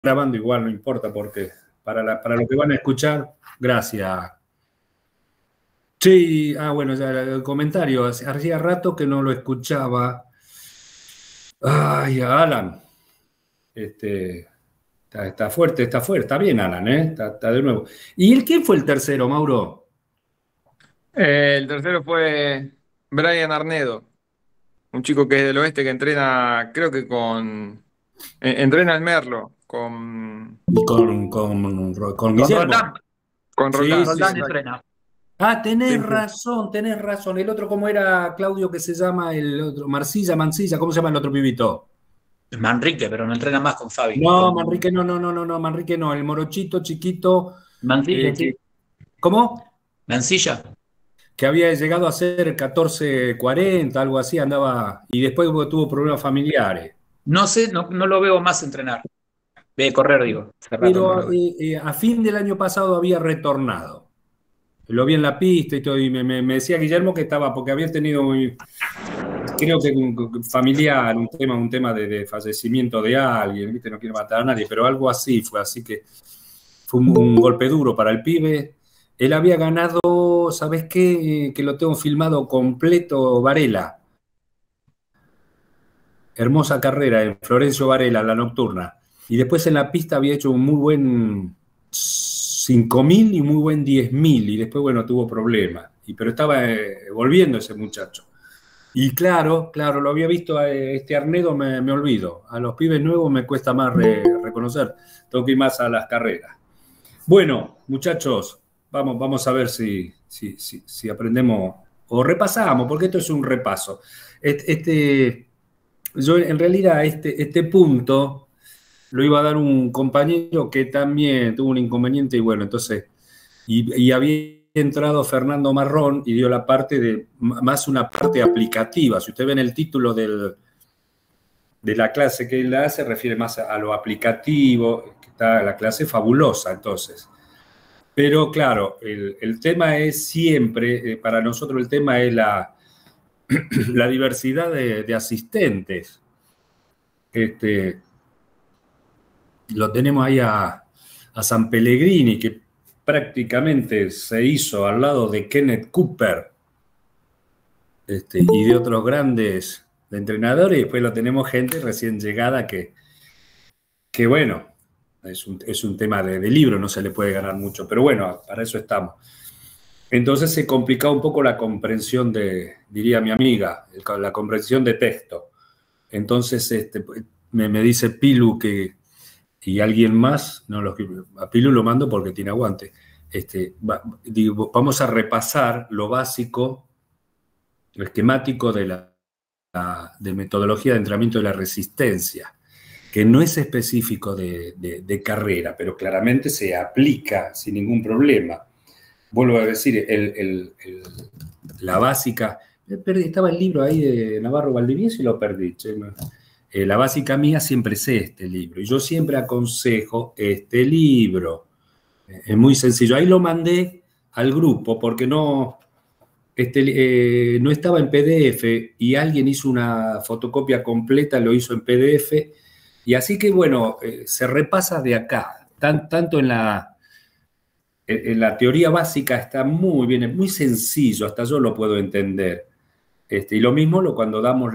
grabando igual, no importa, porque para lo que van a escuchar, gracias. Sí, bueno, ya el comentario, hacía rato que no lo escuchaba. Ay, Alan, está fuerte, está bien, Alan, ¿eh? Está de nuevo. ¿Y quién fue el tercero, Mauro? El tercero fue Brian Arnedo, un chico que es del oeste que entrena, creo que entrena en Merlo, Con con Guillermo. Roldán. Con Sí, Roldán, sí, sí, sí. Roldán exacto. entrena. Tenés Sí, sí. razón, tenés razón. El otro, ¿cómo era, Claudio, que se llama el otro? Mancilla, ¿cómo se llama el otro pibito? Manrique, pero no entrena más con Fabi. No, Con Manrique, no, Manrique no, el morochito chiquito, Mancilla, sí. que, ¿cómo? Mancilla. Que había llegado a ser 14,40, algo así, andaba, y después tuvo problemas familiares. No sé, no lo veo más entrenar. De correr, digo. Hace rato no Pero lo veo. a fin del año pasado había retornado. Lo vi en la pista y todo, y me decía Guillermo que estaba, porque había tenido, creo que un familiar, un tema de fallecimiento de alguien, ¿viste? No quiero matar a nadie, pero algo así fue, así que fue un golpe duro para el pibe. Él había ganado, ¿sabes qué? Que lo tengo filmado completo, Varela. Hermosa carrera en Florencio Varela, la nocturna. Y después en la pista había hecho un muy buen 5.000 y muy buen 10.000. Y después, bueno, tuvo problemas. Pero estaba volviendo ese muchacho. Y claro, lo había visto a este Arnedo, me olvido. A los pibes nuevos me cuesta más reconocer. Tengo que ir más a las carreras. Bueno, muchachos, vamos a ver si aprendemos o repasamos, porque esto es un repaso. Yo en realidad este punto lo iba a dar un compañero que también tuvo un inconveniente y bueno, entonces, y había entrado Fernando Marrón y dio la parte más una parte aplicativa. Si usted ve en el título de la clase que él da, se refiere más a lo aplicativo, que está la clase fabulosa entonces. Pero claro, el tema es siempre, para nosotros el tema es la diversidad de asistentes. Lo tenemos ahí a San Pellegrini, que prácticamente se hizo al lado de Kenneth Cooper, y de otros grandes entrenadores, y después lo tenemos gente recién llegada que bueno, es un tema de libro, no se le puede ganar mucho, pero bueno, para eso estamos. Entonces se complicaba un poco la comprensión diría mi amiga, la comprensión de texto. Entonces me dice Pilu y alguien más, no, a Pilu lo mando porque tiene aguante. Vamos a repasar lo básico, lo esquemático de metodología de entrenamiento de la resistencia, que no es específico de carrera, pero claramente se aplica sin ningún problema. Vuelvo a decir, la básica, estaba el libro ahí de Navarro Valdivieso y lo perdí. La básica mía siempre es este libro, y yo siempre aconsejo este libro. Es muy sencillo. Ahí lo mandé al grupo porque no estaba en PDF y alguien hizo una fotocopia completa, lo hizo en PDF, y así que bueno, se repasa de acá, tanto en la teoría básica está muy bien, es muy sencillo, hasta yo lo puedo entender. Y lo mismo cuando damos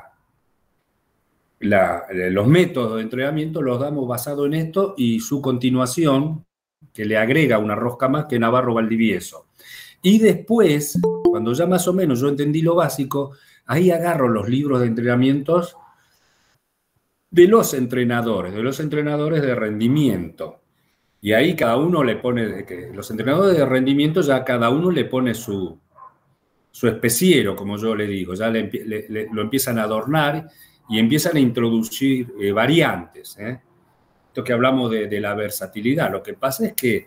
los métodos de entrenamiento, los damos basado en esto y su continuación, que le agrega una rosca más, que Navarro Valdivieso. Y después, cuando ya más o menos yo entendí lo básico, ahí agarro los libros de entrenamientos de los entrenadores de rendimiento. Y ahí cada uno le pone, los entrenadores de rendimiento ya cada uno le pone su especiero, como yo le digo, ya lo empiezan a adornar y empiezan a introducir variantes. Esto que hablamos de la versatilidad, lo que pasa es que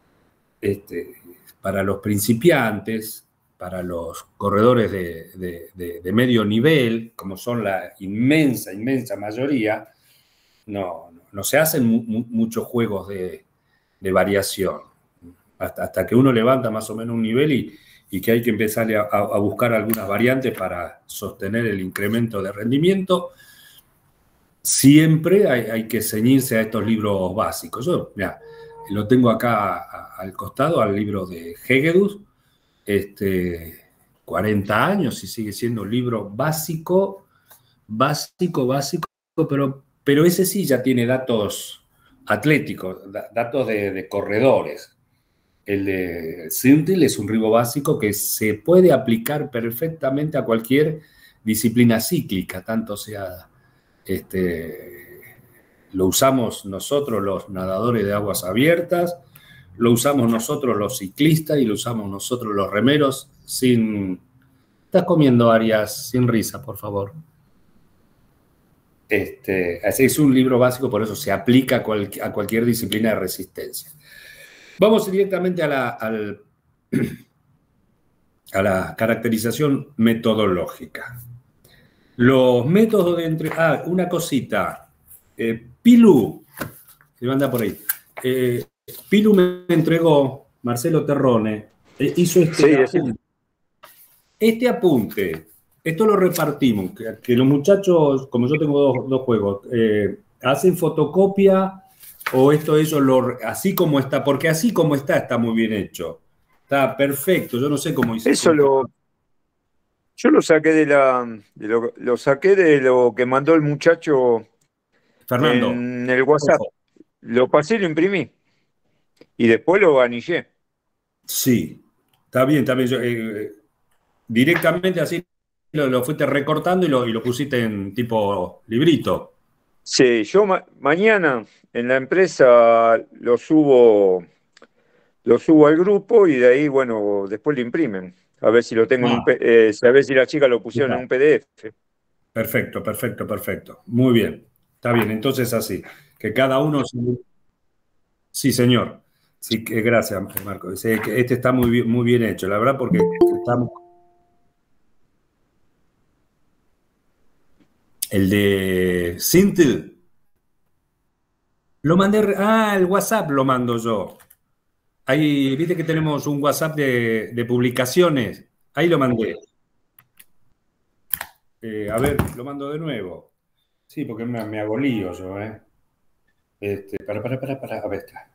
para los principiantes, para los corredores de medio nivel, como son la inmensa mayoría, no se hacen muchos juegos de variación. Hasta que uno levanta más o menos un nivel y que hay que empezar a buscar algunas variantes para sostener el incremento de rendimiento. siempre hay que ceñirse a estos libros básicos. Yo, mira, lo tengo acá al costado, al libro de Hegedus, 40 años y sigue siendo un libro básico, pero ese sí ya tiene datos atléticos, datos de corredores. El de Sintil es un libro básico que se puede aplicar perfectamente a cualquier disciplina cíclica, tanto sea, lo usamos nosotros los nadadores de aguas abiertas, lo usamos nosotros los ciclistas y lo usamos nosotros los remeros sin... Estás comiendo, Arias, sin risa, por favor. Así es un libro básico, por eso se aplica a cualquier disciplina de resistencia. Vamos directamente a la caracterización metodológica. Los métodos de una cosita. Pilu, se manda por ahí. Pilu me entregó, Marcelo Terrone, hizo este apunte. Esto lo repartimos, que los muchachos, como yo tengo dos juegos, hacen fotocopia o esto ellos así como está, porque así como está muy bien hecho. Está perfecto, yo no sé cómo hice. Eso yo lo saqué lo saqué de lo que mandó el muchacho Fernando en el WhatsApp. Ojo. Lo pasé y lo imprimí. Y después lo anillé. Sí, está bien. Yo, directamente así lo fuiste recortando y lo pusiste en tipo librito. Sí, yo mañana en la empresa lo subo al grupo y de ahí, bueno, después lo imprimen. A ver si lo tengo a ver si las chicas lo pusieron en un PDF. Perfecto. Muy bien. Está bien, entonces así. Que cada uno... Sí, señor. Sí, gracias, Marco. Este está muy bien hecho, la verdad, porque estamos... El de Sintel. Lo mandé... el WhatsApp lo mando yo. Ahí, viste que tenemos un WhatsApp de publicaciones. Ahí lo mandé. A ver, lo mando de nuevo. Sí, porque me hago lío yo, ¿eh? Para, a ver, está.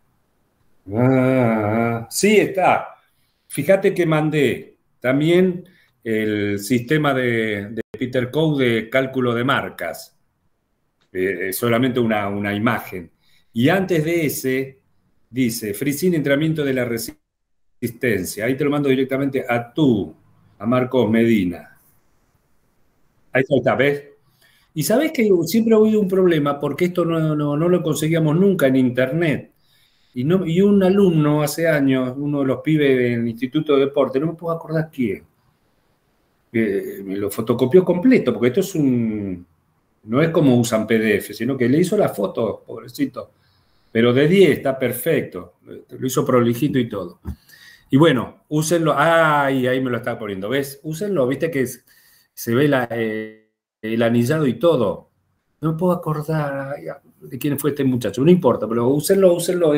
Sí, está. Fíjate que mandé también el sistema de Peter Code de cálculo de marcas. Solamente una imagen. Y antes de ese, dice, FreeSync entrenamiento de la resistencia. Ahí te lo mando directamente a Marcos Medina. Ahí está, ¿ves? Y sabés que siempre ha habido un problema porque esto no lo conseguíamos nunca en internet. Y un alumno hace años, uno de los pibes del Instituto de Deporte, no me puedo acordar quién, me lo fotocopió completo, porque esto no es como usan PDF, sino que le hizo la foto, pobrecito. Pero de 10 está perfecto, lo hizo prolijito y todo. Y bueno, úsenlo, ahí me lo está poniendo, ¿ves? Úsenlo, viste que se ve el anillado y todo. No me puedo acordar de quién fue este muchacho, no importa, pero úsenlo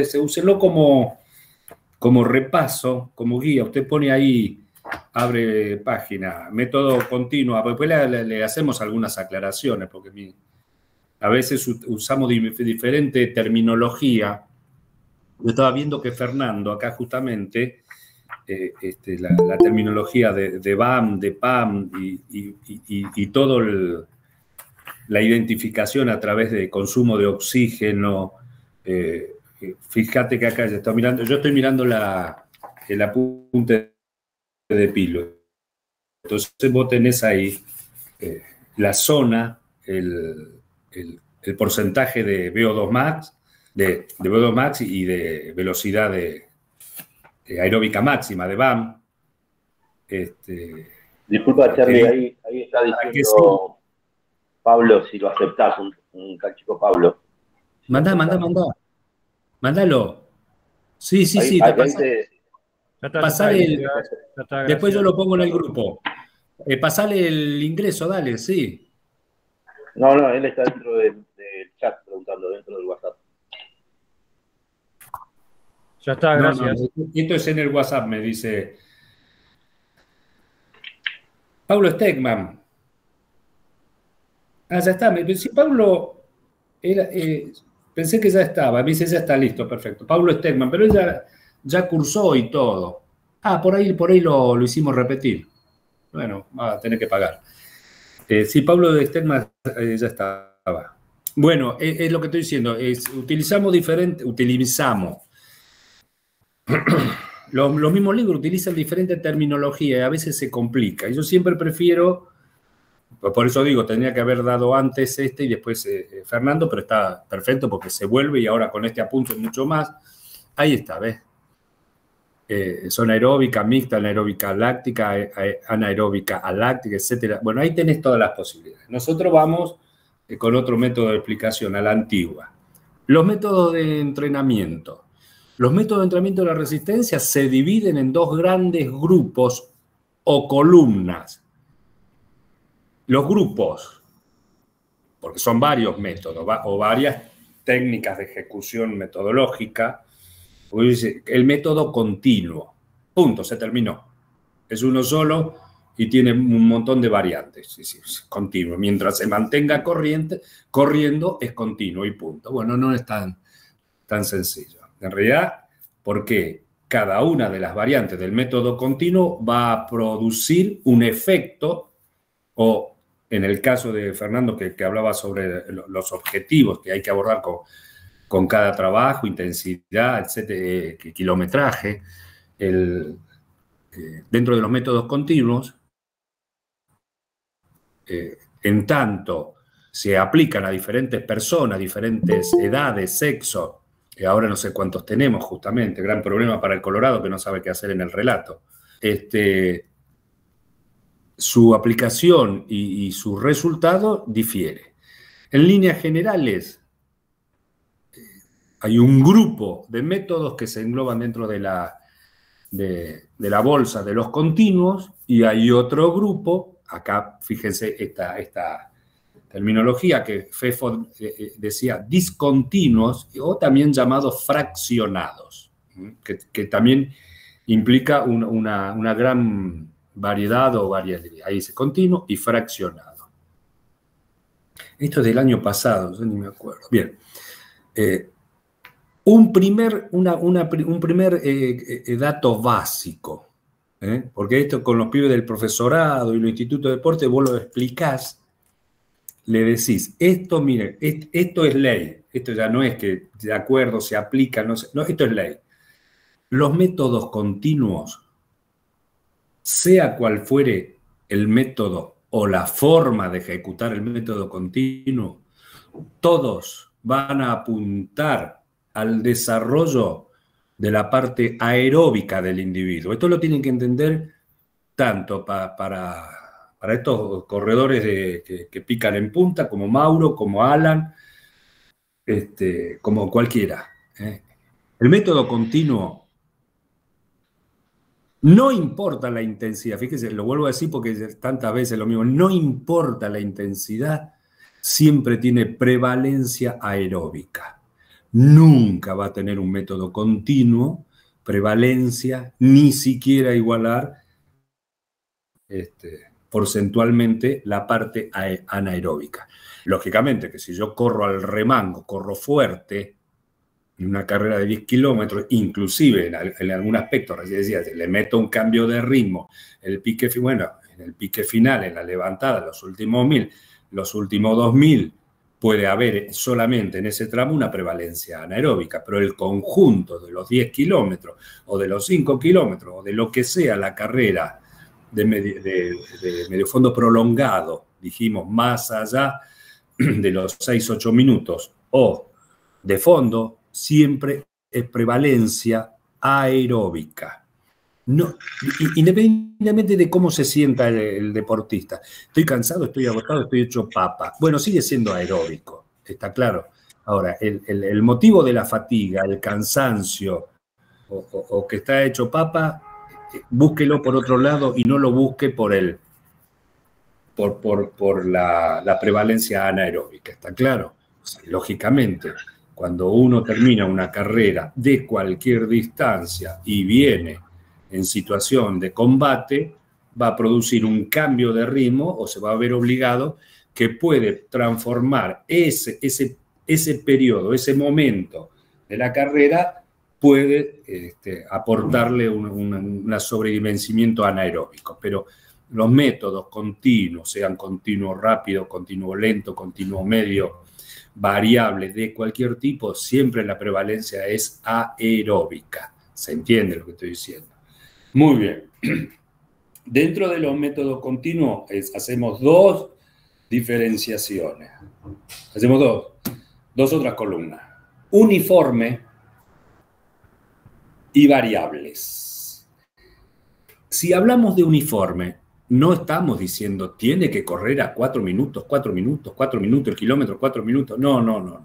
como repaso, como guía. Usted pone ahí, abre página, método continuo, después le hacemos algunas aclaraciones, porque a veces usamos diferente terminología. Yo estaba viendo que Fernando, acá justamente, la terminología de BAM, de PAM y todo la identificación a través de consumo de oxígeno. Fíjate que acá yo estoy mirando el apunte de Pilo. Entonces vos tenés ahí la zona, el porcentaje de VO2 max, de VO2 max y de velocidad de aeróbica máxima, de BAM. Disculpa, Charlie, ahí está diciendo Pablo, si lo aceptás, un chico Pablo. Si Mándalo. Sí, después yo lo pongo en el grupo. Pasale el ingreso, dale, sí. No, él está dentro del chat preguntando, dentro del WhatsApp. Ya está, gracias. Esto es en el WhatsApp, me dice Paulo Stegman. Ya está. Si Paulo Pensé que ya estaba, me dice, ya está listo, perfecto. Pablo Stegman, pero él ya cursó y todo. Por ahí lo hicimos repetir. Bueno, va a tener que pagar. Sí, Pablo Stegman ya estaba. Bueno, es lo que estoy diciendo. Utilizamos los mismos libros utilizan diferente terminología y a veces se complica. Y yo siempre prefiero, por eso digo, tendría que haber dado antes y después Fernando, pero está perfecto porque se vuelve y ahora con este apunto mucho más. Ahí está, ¿ves? Son aeróbica, mixta, anaeróbica láctica, anaeróbica aláctica, etc. Bueno, ahí tenés todas las posibilidades. Nosotros vamos con otro método de explicación, a la antigua. Los métodos de entrenamiento. Los métodos de entrenamiento de la resistencia se dividen en dos grandes grupos o columnas. Los grupos, porque son varios métodos o varias técnicas de ejecución metodológica. El método continuo. Punto, se terminó. Es uno solo y tiene un montón de variantes. Sí, continuo. Mientras se mantenga corriendo es continuo y punto. Bueno, no es tan sencillo. En realidad, porque cada una de las variantes del método continuo va a producir un efecto, o en el caso de Fernando que hablaba sobre los objetivos que hay que abordar con cada trabajo, intensidad, etcétera, kilometraje, dentro de los métodos continuos, en tanto se aplican a diferentes personas, diferentes edades, sexo, y ahora no sé cuántos tenemos justamente, gran problema para el Colorado que no sabe qué hacer en el relato. Su aplicación y su resultado difiere. En líneas generales, hay un grupo de métodos que se engloban dentro de la bolsa de los continuos y hay otro grupo, acá fíjense esta terminología que Fefo decía, discontinuos o también llamados fraccionados, que también implica una gran variedad o variabilidad. Ahí dice continuo y fraccionado. Esto es del año pasado, yo ni me acuerdo. Bien. Un primer dato básico, porque esto con los pibes del profesorado y los institutos de deporte vos lo explicás, le decís, esto, miren, esto es ley, esto ya no es que de acuerdo se aplica, no, esto es ley. Los métodos continuos, sea cual fuere el método o la forma de ejecutar el método continuo, todos van a apuntar al desarrollo de la parte aeróbica del individuo. Esto lo tienen que entender tanto para estos corredores que pican en punta, como Mauro, como Alan, como cualquiera. El método continuo, no importa la intensidad, fíjese, lo vuelvo a decir porque tantas veces lo mismo, no importa la intensidad, siempre tiene prevalencia aeróbica. Nunca va a tener un método continuo prevalencia, ni siquiera igualar porcentualmente la parte anaeróbica. Lógicamente que si yo corro al remango, corro fuerte, en una carrera de 10 kilómetros, inclusive en algún aspecto, recién decía, le meto un cambio de ritmo, en el pique final, en la levantada, los últimos 1000, los últimos 2000, puede haber solamente en ese tramo una prevalencia anaeróbica, pero el conjunto de los 10 kilómetros o de los 5 kilómetros o de lo que sea la carrera de medio fondo prolongado, dijimos, más allá de los 6-8 minutos o de fondo, siempre es prevalencia aeróbica. No, independientemente de cómo se sienta el deportista. Estoy cansado, estoy agotado, estoy hecho papa. Bueno, sigue siendo aeróbico, está claro. Ahora, el motivo de la fatiga, el cansancio o que está hecho papa, búsquelo por otro lado y no lo busque por la prevalencia anaeróbica, ¿está claro? O sea, lógicamente, cuando uno termina una carrera de cualquier distancia y viene en situación de combate, va a producir un cambio de ritmo o se va a ver obligado que puede transformar ese ese periodo, ese momento de la carrera puede aportarle un sobredimensionamiento anaeróbico, pero los métodos continuos, sean continuo rápido, continuo lento, continuo medio, variables de cualquier tipo, siempre la prevalencia es aeróbica. ¿Se entiende lo que estoy diciendo? Muy bien. Dentro de los métodos continuos hacemos dos diferenciaciones. Hacemos dos otras columnas. Uniforme y variables. Si hablamos de uniforme, no estamos diciendo tiene que correr a 4 minutos, el kilómetro, 4 minutos. No.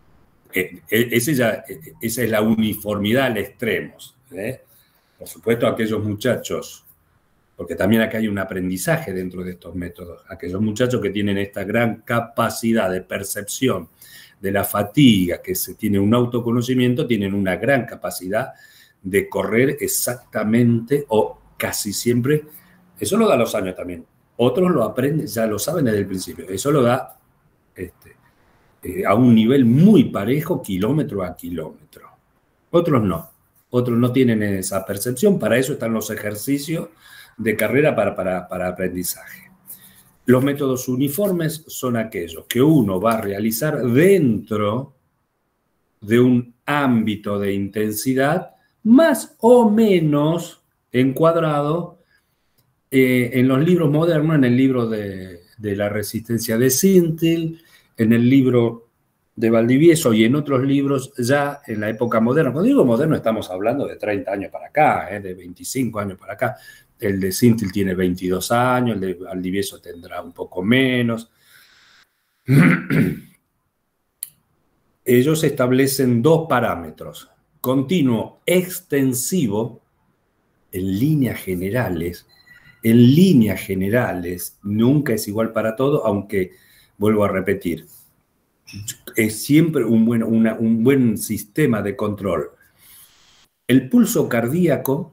Esa es la uniformidad al extremo. Por supuesto, aquellos muchachos, porque también acá hay un aprendizaje dentro de estos métodos, aquellos muchachos que tienen esta gran capacidad de percepción de la fatiga, que se tiene un autoconocimiento, tienen una gran capacidad de correr exactamente o casi siempre. Eso lo da los años también. Otros lo aprenden, ya lo saben desde el principio. Eso lo da a un nivel muy parejo, kilómetro a kilómetro. Otros no tienen esa percepción. Para eso están los ejercicios de carrera para aprendizaje. Los métodos uniformes son aquellos que uno va a realizar dentro de un ámbito de intensidad más o menos encuadrado en los libros modernos, en el libro de la resistencia de Sintil, en el libro de Valdivieso y en otros libros ya en la época moderna. Cuando digo moderno estamos hablando de 30 años para acá, de 25 años para acá. El de Sintil tiene 22 años, el de Valdivieso tendrá un poco menos. Ellos establecen dos parámetros. Continuo extensivo, en líneas generales. En líneas generales, nunca es igual para todo, aunque, vuelvo a repetir, es siempre un buen sistema de control. El pulso cardíaco,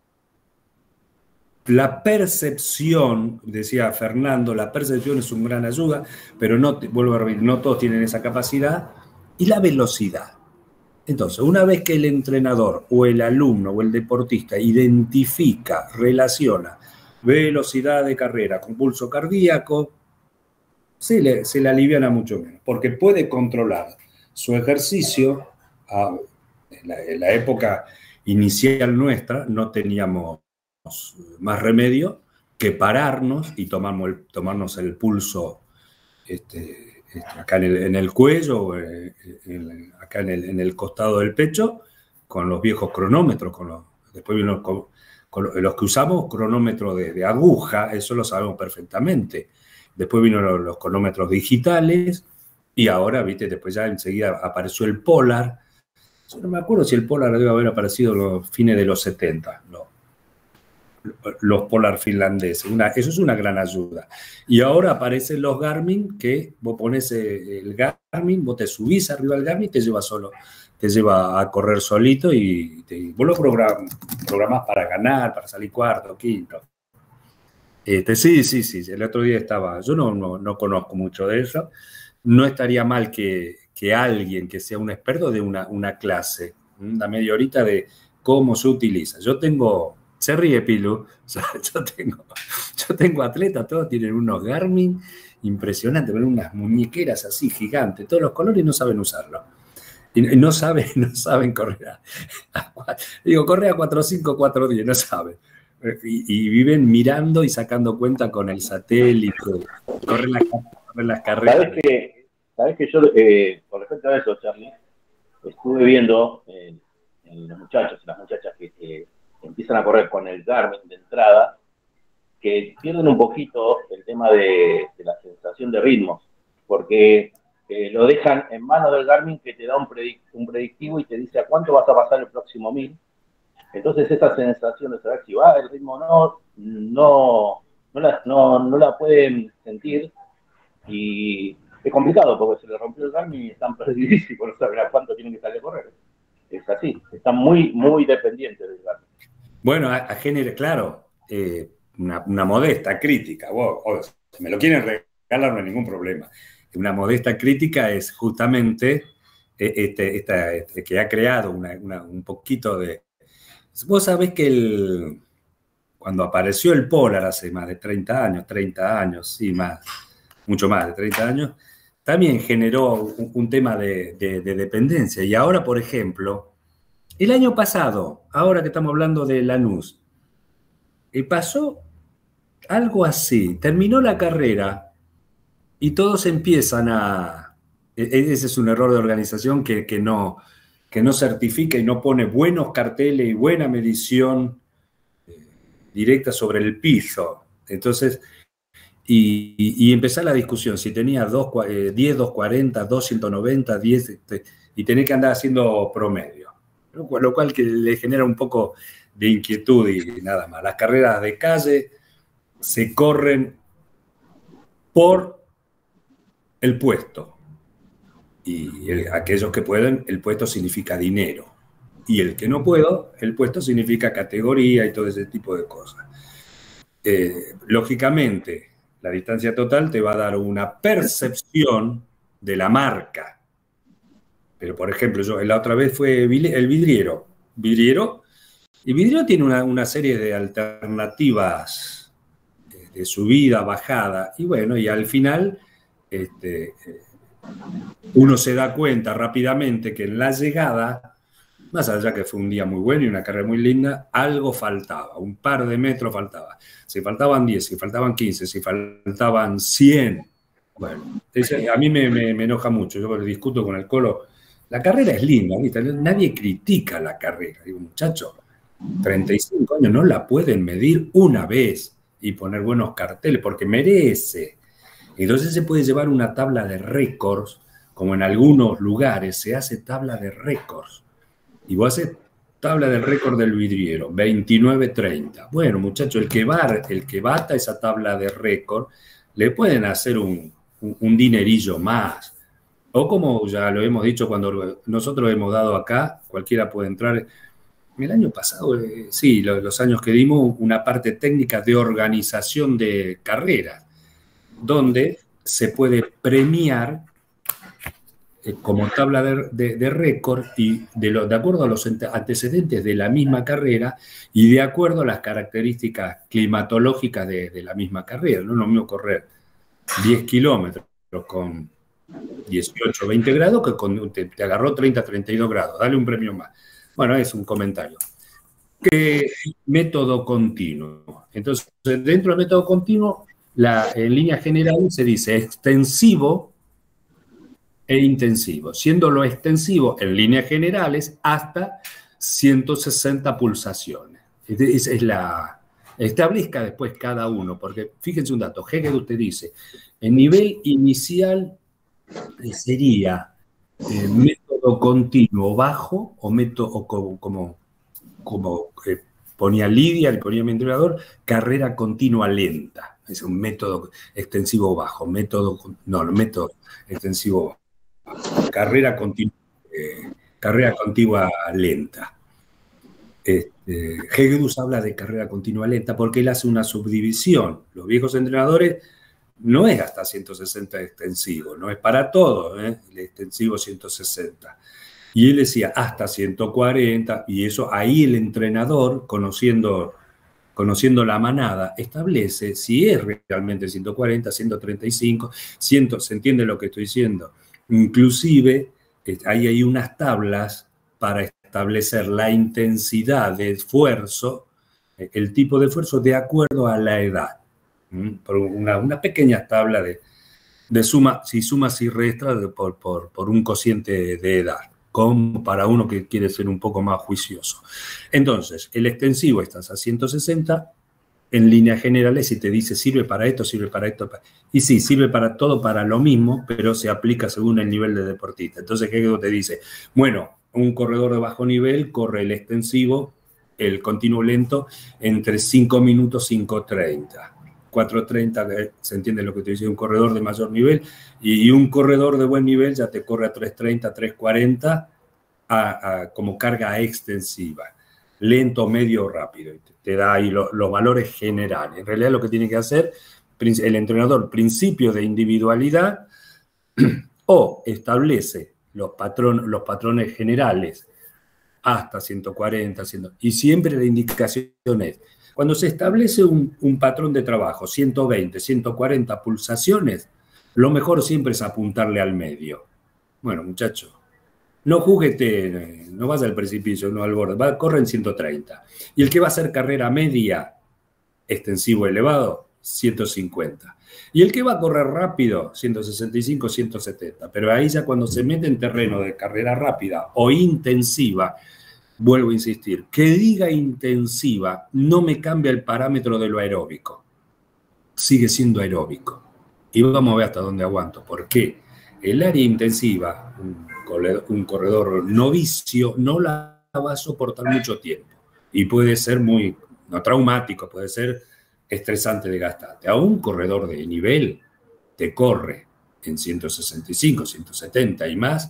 la percepción, decía Fernando, la percepción es una gran ayuda, pero vuelvo a repetir, no todos tienen esa capacidad, y la velocidad. Entonces, una vez que el entrenador o el alumno o el deportista identifica, relaciona velocidad de carrera con pulso cardíaco, se le aliviana mucho menos, porque puede controlar su ejercicio. En la época inicial nuestra no teníamos más remedio que pararnos y tomarnos el pulso acá en el cuello, acá en el costado del pecho, con los viejos cronómetros, después vino con los que usamos cronómetro de aguja, eso lo sabemos perfectamente. Después vino los cronómetros digitales y ahora, viste, después ya enseguida apareció el Polar. Yo no me acuerdo si el Polar debe haber aparecido a los fines de los 70, los Polar finlandeses. Eso es una gran ayuda. Y ahora aparecen los Garmin, que vos pones el Garmin, vos te subís arriba del Garmin y te lleva solo. Te lleva a correr solito y vos lo programás para ganar, para salir cuarto, quinto. Sí. El otro día yo no conozco mucho de eso. No estaría mal que alguien que sea un experto de una clase, una media horita de cómo se utiliza. Se ríe Pilu, yo tengo atletas, todos tienen unos Garmin impresionantes, unas muñequeras así gigantes, todos los colores y no saben usarlo. Y no saben correr correr a 4.5, 4.10, no saben. Y viven mirando y sacando cuenta con el satélite, corren las carreras. ¿Sabés que yo, con respecto a eso, Charlie, estuve viendo en los muchachos y las muchachas que empiezan a correr con el Garmin de entrada, que pierden un poquito el tema de la sensación de ritmos, porque lo dejan en manos del Garmin, que te da un predictivo y te dice a cuánto vas a pasar el próximo 1000. Entonces esa sensación de saber si va el ritmo o no la pueden sentir, y es complicado porque se le rompió el Garmin y están perdidísimos, no saben a cuánto tienen que salir a correr. Es así, están muy, muy dependientes del Garmin. Bueno, genera, claro, una modesta crítica. Vos, si me lo quieren regalar no hay ningún problema. una modesta crítica es justamente que ha creado un poquito de... Vos sabés que cuando apareció el Polar hace más de 30 años, sí, mucho más de 30 años, también generó un tema de dependencia. Y ahora, por ejemplo, el año pasado, ahora que estamos hablando de Lanús, pasó algo así. Terminó la carrera y todos empiezan ese es un error de organización que no certifica y no pone buenos carteles y buena medición directa sobre el piso. Entonces, y empezar la discusión, si tenía 10, 240, 290, 10, y tenés que andar haciendo promedio. Lo cual que le genera un poco de inquietud y nada más. Las carreras de calle se corren por el puesto. Y aquellos que pueden, el puesto significa dinero. Y el que no puedo, el puesto significa categoría y todo ese tipo de cosas. Lógicamente, la distancia total te va a dar una percepción de la marca. Pero, por ejemplo, la otra vez fue el vidriero. Y vidriero tiene una serie de alternativas de subida, bajada. Y bueno, y al final uno se da cuenta rápidamente que en la llegada, más allá que fue un día muy bueno y una carrera muy linda, algo faltaba, un par de metros faltaba. Si faltaban 10, si faltaban 15, si faltaban 100. Bueno, a mí me enoja mucho. Yo discuto con el Colo. La carrera es linda, ¿viste? Nadie critica la carrera. Digo, muchacho, 35 años no la pueden medir una vez y poner buenos carteles porque merece. Entonces se puede llevar una tabla de récords, como en algunos lugares se hace tabla de récords. Y vos haces tabla del récord del vidriero, 29.30. Bueno, muchacho, el que bata esa tabla de récord, le pueden hacer un dinerillo más. O como ya lo hemos dicho cuando nosotros hemos dado acá, cualquiera puede entrar. El año pasado, sí, los años que dimos, una parte técnica de organización de carreras, donde se puede premiar como tabla de récord y de acuerdo a los antecedentes de la misma carrera y de acuerdo a las características climatológicas de la misma carrera. No es lo mismo correr 10 kilómetros con 18, 20 grados que te agarró 30, 32 grados. Dale un premio más. Bueno, es un comentario. Método continuo. Entonces, dentro del método continuo, en línea general se dice extensivo e intensivo, siendo lo extensivo en líneas generales hasta 160 pulsaciones. Establezca después cada uno, porque fíjense un dato, Hegel te dice, el nivel inicial sería método continuo bajo o método como ponía Lidia, le ponía mi entrenador, carrera continua lenta. Es un método extensivo bajo, método extensivo bajo. Carrera continua lenta. Hegedus habla de carrera continua lenta porque él hace una subdivisión. Los viejos entrenadores no es hasta 160 extensivo, no es para todo, el extensivo 160. Y él decía hasta 140, y eso ahí el entrenador, conociendo la manada, establece si es realmente 140, 135, 100, ¿se entiende lo que estoy diciendo? Inclusive ahí hay unas tablas para establecer la intensidad de esfuerzo, el tipo de esfuerzo de acuerdo a la edad. Por una pequeña tabla de suma, si sumas y restas por un cociente de edad, como para uno que quiere ser un poco más juicioso. Entonces, el extensivo estás a 160 en líneas generales y te dice sirve para esto, sirve para esto. Y sí, sirve para todo, para lo mismo, pero se aplica según el nivel de deportista. Entonces, ¿qué te dice? Bueno, un corredor de bajo nivel corre el extensivo, el continuo lento, entre 5 minutos 5:30. 4:30, se entiende lo que te dice un corredor de mayor nivel, y un corredor de buen nivel ya te corre a 3:30, 3:40 como carga extensiva. Lento, medio, rápido. Te da ahí los valores generales. En realidad lo que tiene que hacer el entrenador, principio de individualidad, o establece los patrones generales hasta 140, 100, y siempre la indicación es, cuando se establece un patrón de trabajo, 120, 140 pulsaciones, lo mejor siempre es apuntarle al medio. Bueno, muchacho, no juguete, no vas al precipicio, no al borde, corre en 130. Y el que va a hacer carrera media, extensivo elevado, 150. Y el que va a correr rápido, 165, 170. Pero ahí ya cuando se mete en terreno de carrera rápida o intensiva, vuelvo a insistir, que diga intensiva no me cambia el parámetro de lo aeróbico. Sigue siendo aeróbico. Y vamos a ver hasta dónde aguanto. ¿Por qué? El área intensiva, un corredor novicio, no la va a soportar mucho tiempo. Y puede ser muy, no traumático, puede ser estresante de gastarte. A un corredor de nivel te corre en 165, 170 y más,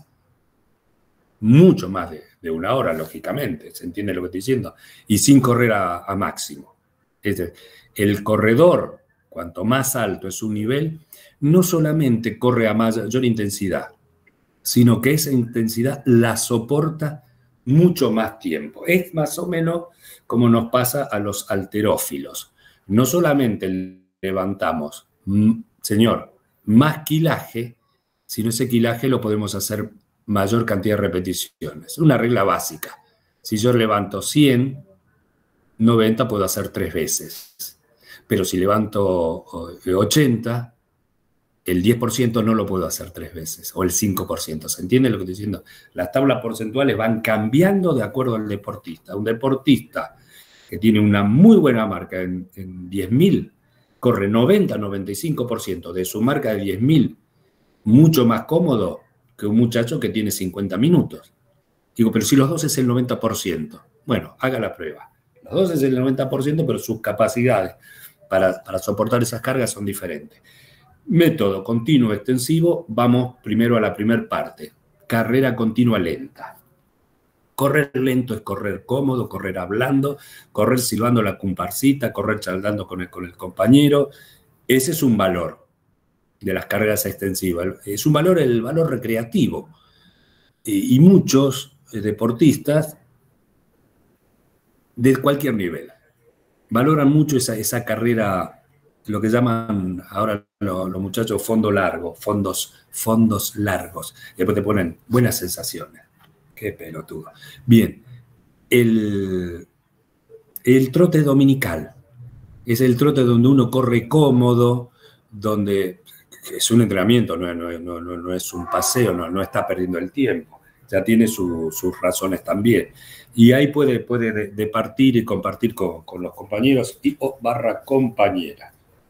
mucho más de una hora, lógicamente, ¿se entiende lo que estoy diciendo? Y sin correr a máximo. El corredor, cuanto más alto es su nivel, no solamente corre a mayor intensidad, sino que esa intensidad la soporta mucho más tiempo. Es más o menos como nos pasa a los halterófilos. No solamente levantamos, señor, más kilaje, sino ese kilaje lo podemos hacer mayor cantidad de repeticiones. Una regla básica. Si yo levanto 100, 90 puedo hacer 3 veces. Pero si levanto 80, el 10% no lo puedo hacer 3 veces, o el 5%. ¿Se entiende lo que estoy diciendo? Las tablas porcentuales van cambiando de acuerdo al deportista. Un deportista que tiene una muy buena marca en 10.000, corre 90-95% de su marca de 10.000, mucho más cómodo que un muchacho que tiene 50 minutos. Digo, pero si los dos es el 90%. Bueno, haga la prueba. Los dos es el 90%, pero sus capacidades para soportar esas cargas son diferentes. Método continuo extensivo, vamos primero a la primera parte. Carrera continua lenta. Correr lento es correr cómodo, correr hablando, correr silbando la comparsita, correr charlando con el compañero. Ese es un valor de las carreras extensivas. Es un valor, el valor recreativo. Y muchos deportistas de cualquier nivel valoran mucho esa carrera, lo que llaman ahora los muchachos fondo largo, fondos largos. Y después te ponen buenas sensaciones. Qué pelotudo. Bien, el trote dominical es el trote donde uno corre cómodo, donde es un entrenamiento, no es un paseo, no está perdiendo el tiempo. Ya tiene sus razones también. Y ahí puede departir y compartir con los compañeros y o barra compañera.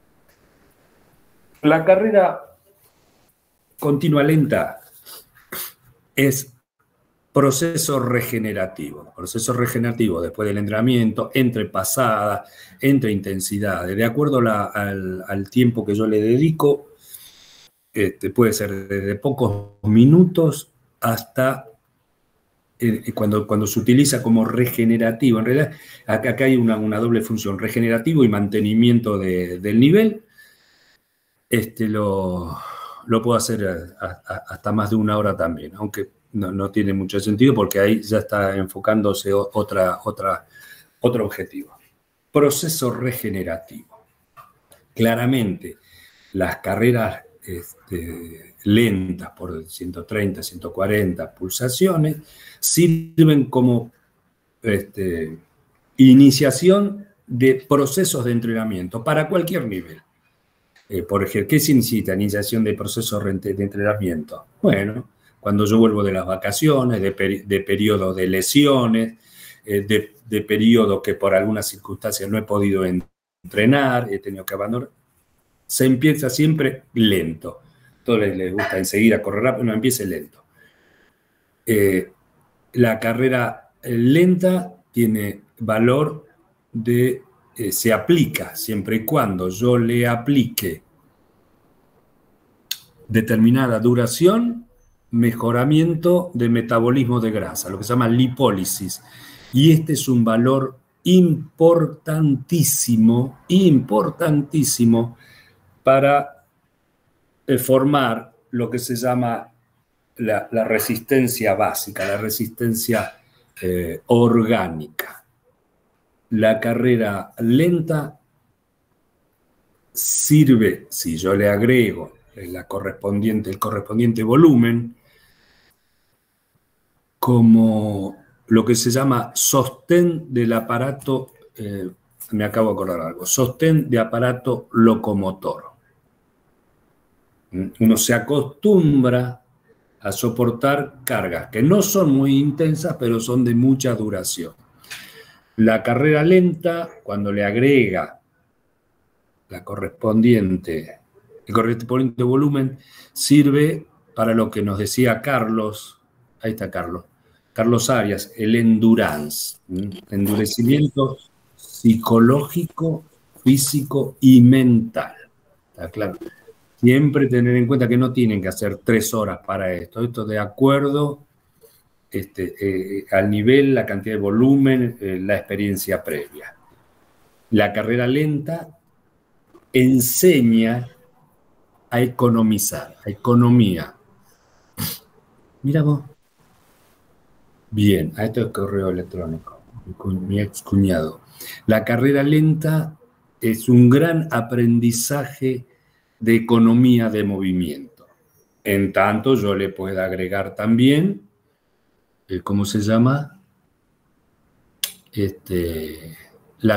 La carrera continua lenta es proceso regenerativo. Proceso regenerativo después del entrenamiento, entre pasadas, entre intensidades. De acuerdo al tiempo que yo le dedico, puede ser desde pocos minutos hasta cuando se utiliza como regenerativo. En realidad, acá hay una doble función, regenerativo y mantenimiento del nivel. Lo puedo hacer hasta más de una hora también, aunque no tiene mucho sentido porque ahí ya está enfocándose otro objetivo. Proceso regenerativo. Claramente, las carreras lentas por 130, 140 pulsaciones sirven como iniciación de procesos de entrenamiento para cualquier nivel. Por ejemplo, ¿qué significa iniciación de procesos de entrenamiento? Bueno, cuando yo vuelvo de las vacaciones, de periodo de lesiones, de periodo que por alguna circunstancia no he podido entrenar, he tenido que abandonar, se empieza siempre lento. A todos les gusta enseguida correr rápido, no, empiece lento. La carrera lenta tiene valor se aplica siempre y cuando yo le aplique determinada duración, mejoramiento de metabolismo de grasa, lo que se llama lipólisis. Y este es un valor importantísimo para formar lo que se llama la resistencia básica, la resistencia orgánica. La carrera lenta sirve, si yo le agrego el correspondiente volumen, como lo que se llama sostén del aparato, me acabo de acordar algo, sostén de aparato locomotor. Uno se acostumbra a soportar cargas que no son muy intensas, pero son de mucha duración. La carrera lenta, cuando le agrega el correspondiente volumen, sirve para lo que nos decía Carlos, ahí está Carlos Arias, el endurance, endurecimiento psicológico, físico y mental. ¿Está claro? Siempre tener en cuenta que no tienen que hacer 3 horas para esto. Esto de acuerdo al nivel, la cantidad de volumen, la experiencia previa. La carrera lenta enseña a economizar, a economía. Mira vos. Bien, a esto es correo electrónico, mi ex cuñado. La carrera lenta es un gran aprendizaje de economía de movimiento. En tanto, yo le puedo agregar también, ¿cómo se llama? El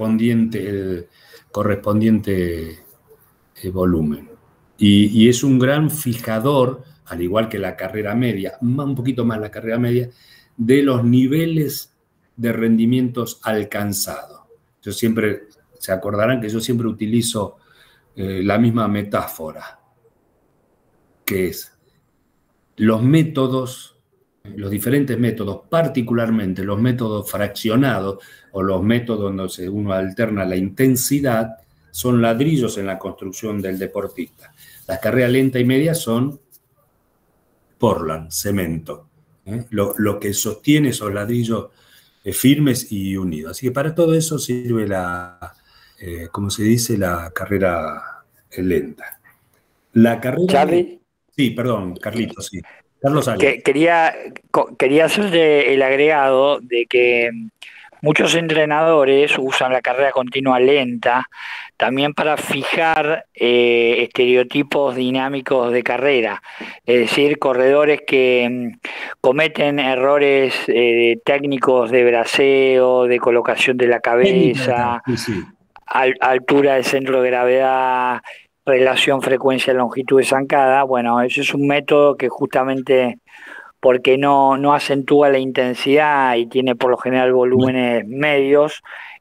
correspondiente volumen. Y es un gran fijador, al igual que la carrera media, un poquito más la carrera media, de los niveles de rendimientos alcanzados. Yo siempre, se acordarán que yo siempre utilizo la misma metáfora, que es los métodos, los diferentes métodos, particularmente los métodos fraccionados o los métodos donde uno alterna la intensidad, son ladrillos en la construcción del deportista. Las carreras lenta y media son Portland, cemento. Lo que sostiene esos ladrillos firmes y unidos. Así que para todo eso sirve ¿cómo se dice? La carrera lenta. La carrera... Charlie. Sí, perdón, Carlitos, sí. Carlos Arias. Quería hacerle el agregado de que muchos entrenadores usan la carrera continua lenta también para fijar estereotipos dinámicos de carrera, es decir, corredores que cometen errores técnicos de braceo, de colocación de la cabeza, sí. Altura del centro de gravedad, relación frecuencia-longitud de zancada. Bueno, ese es un método que justamente porque no acentúa la intensidad y tiene por lo general volúmenes medios,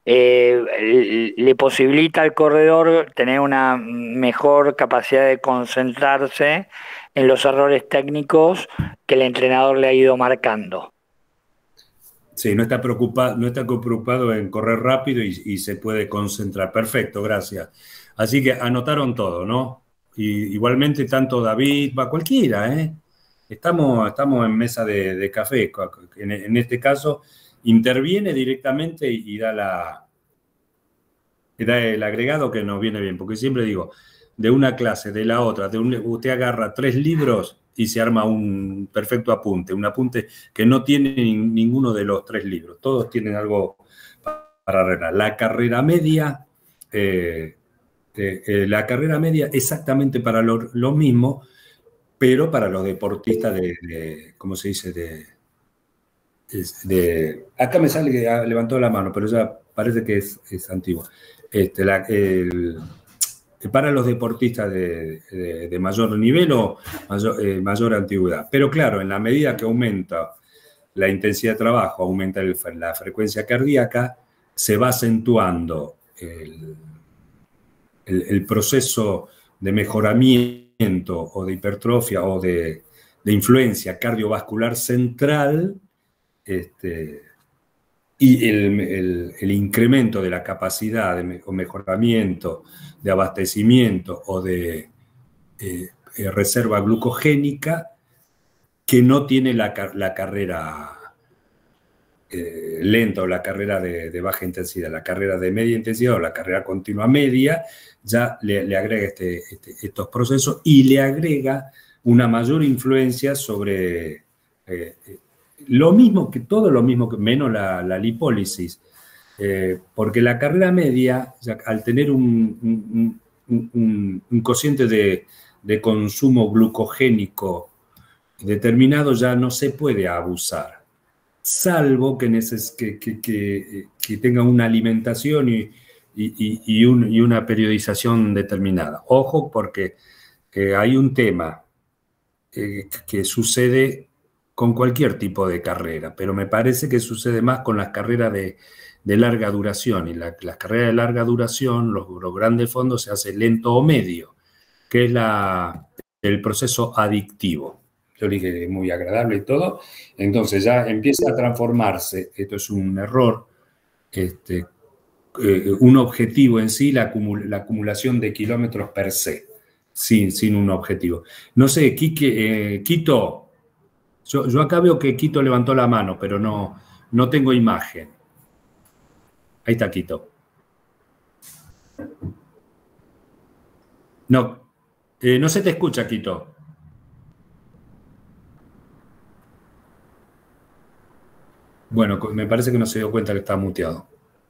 le posibilita al corredor tener una mejor capacidad de concentrarse en los errores técnicos que el entrenador le ha ido marcando. Sí, no está preocupado en correr rápido y se puede concentrar. Perfecto, gracias. Así que anotaron todo, ¿no? Y igualmente tanto David, va cualquiera, ¿eh? Estamos en mesa de café. En este caso, interviene directamente y da el agregado que nos viene bien. Porque siempre digo, de una clase, de la otra, usted agarra 3 libros y se arma un perfecto apunte. Un apunte que no tiene ninguno de los 3 libros. Todos tienen algo para arreglar. La carrera media exactamente para lo mismo, pero para los deportistas ¿cómo se dice? Acá me sale que levantó la mano, pero ya parece que es antiguo. Para los deportistas de mayor nivel o mayor antigüedad. Pero claro, en la medida que aumenta la intensidad de trabajo, aumenta la frecuencia cardíaca, se va acentuando el proceso de mejoramiento o de hipertrofia o de influencia cardiovascular central, y el incremento de la capacidad o mejoramiento de abastecimiento o de reserva glucogénica que no tiene la carrera lenta o la carrera de baja intensidad. La carrera de media intensidad o la carrera continua media ya le agrega estos procesos y le agrega una mayor influencia sobre lo mismo que todo, lo mismo que menos la lipólisis. Porque la carrera media, al tener un cociente de consumo glucogénico determinado, ya no se puede abusar, salvo que tenga una alimentación y una periodización determinada. Ojo, porque hay un tema que sucede con cualquier tipo de carrera, pero me parece que sucede más con las carreras de larga duración, y las carreras de larga duración, los grandes fondos se hace lento o medio, que es el proceso adictivo. Yo le dije muy agradable y todo, entonces ya empieza a transformarse, esto es un error, un objetivo en sí, la acumulación de kilómetros per se, sin un objetivo. No sé, Quito, yo acá veo que Quito levantó la mano, pero no tengo imagen. Ahí está Quito. No se te escucha, Quito. Bueno, me parece que no se dio cuenta que estaba muteado.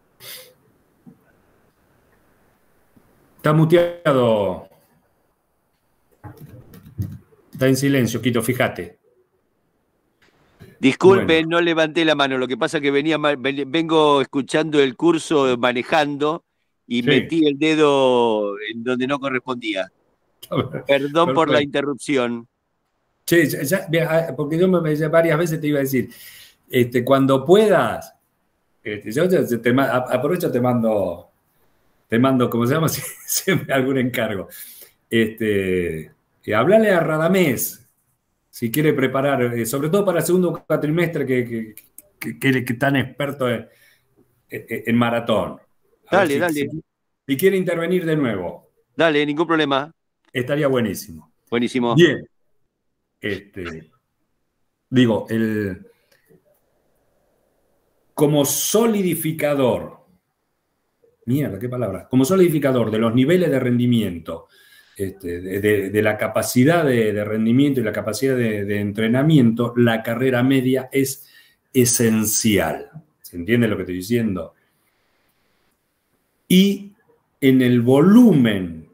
Está muteado. Está en silencio, Quito, fíjate. Disculpen, Bueno. no levanté la mano. Lo que pasa es que vengo escuchando el curso manejando y Sí. metí el dedo en donde no correspondía. Perdón por la interrupción. Sí, porque yo varias veces te iba a decir, cuando puedas, yo aprovecho, te mando, ¿cómo se llama? Siempre algún encargo. Háblale a Radamés, si quiere preparar, sobre todo para el segundo cuatrimestre, que tan experto en maratón. Dale. Si quiere intervenir de nuevo. Dale, ningún problema. Estaría buenísimo. Buenísimo. Bien. Digo, como solidificador, mierda, qué palabra, como solidificador de los niveles de rendimiento, de la capacidad de rendimiento y la capacidad de entrenamiento, la carrera media es esencial. ¿Se entiende lo que estoy diciendo? Y en el volumen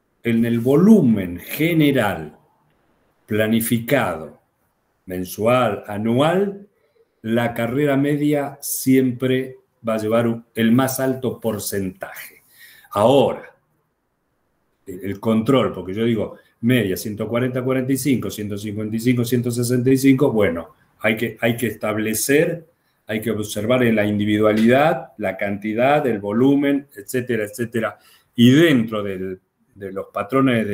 general, planificado, mensual, anual, la carrera media siempre va a llevar el más alto porcentaje. Ahora, el control, porque yo digo media 140-45, 155-165, bueno, hay que establecer, hay que observar en la individualidad, la cantidad, el volumen, etcétera, etcétera, y dentro de los patrones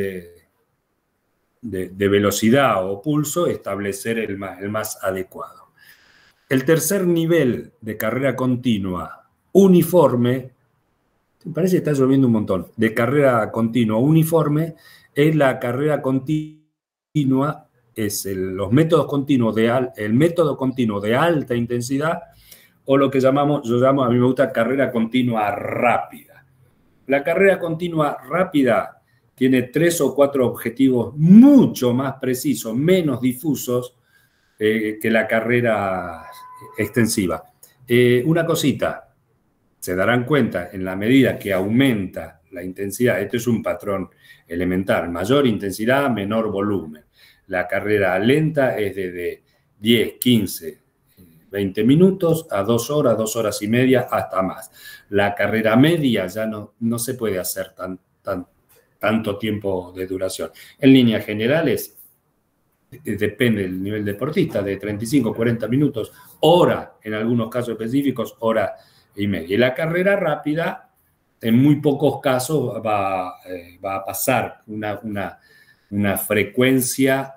de velocidad o pulso, establecer el más adecuado. El tercer nivel de carrera continua uniforme, me parece que está lloviendo un montón, de carrera continua uniforme, es la carrera continua, es los métodos continuos el método continuo de alta intensidad, o lo que yo llamo, a mí me gusta carrera continua rápida. La carrera continua rápida tiene 3 o 4 objetivos mucho más precisos, menos difusos que la carrera extensiva. Una cosita, se darán cuenta, en la medida que aumenta la intensidad, esto es un patrón elemental, mayor intensidad, menor volumen. La carrera lenta es de 10, 15, 20 minutos a 2 horas, 2 horas y media, hasta más. La carrera media ya no se puede hacer tanto tiempo de duración. En líneas generales, depende del nivel deportista, de 35, 40 minutos, hora, en algunos casos específicos, hora y media. Y la carrera rápida, en muy pocos casos, va a pasar una frecuencia,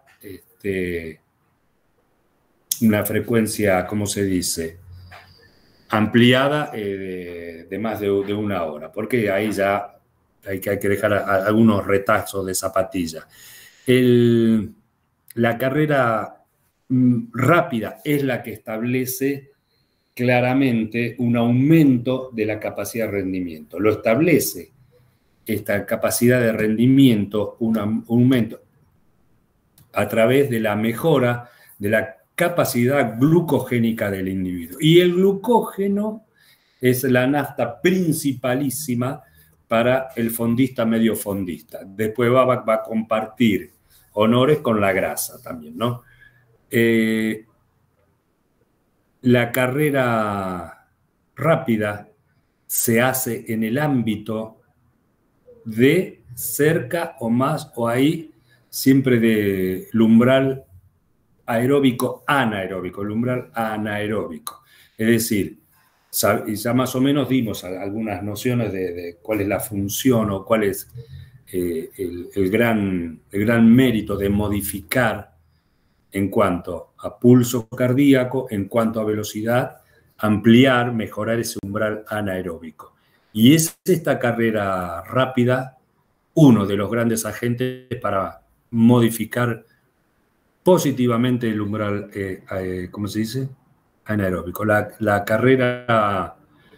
¿cómo se dice?, ampliada de más de 1 hora, porque ahí ya hay que dejar algunos retazos de zapatilla. La carrera rápida es la que establece claramente un aumento de la capacidad de rendimiento. Lo establece esta capacidad de rendimiento, un aumento. a través de la mejora de la capacidad glucogénica del individuo. Y el glucógeno es la nafta principalísima para el fondista medio fondista. Después va a compartir honores con la grasa también, ¿no? La carrera rápida se hace en el ámbito de cerca o más o ahí, siempre del umbral aeróbico anaeróbico, el umbral anaeróbico. Es decir, ya más o menos dimos algunas nociones de cuál es la función o cuál es el gran mérito de modificar en cuanto a pulso cardíaco, en cuanto a velocidad, ampliar, mejorar ese umbral anaeróbico. Y es esta carrera rápida uno de los grandes agentes para modificar positivamente el umbral, ¿cómo se dice? Anaeróbico. La carrera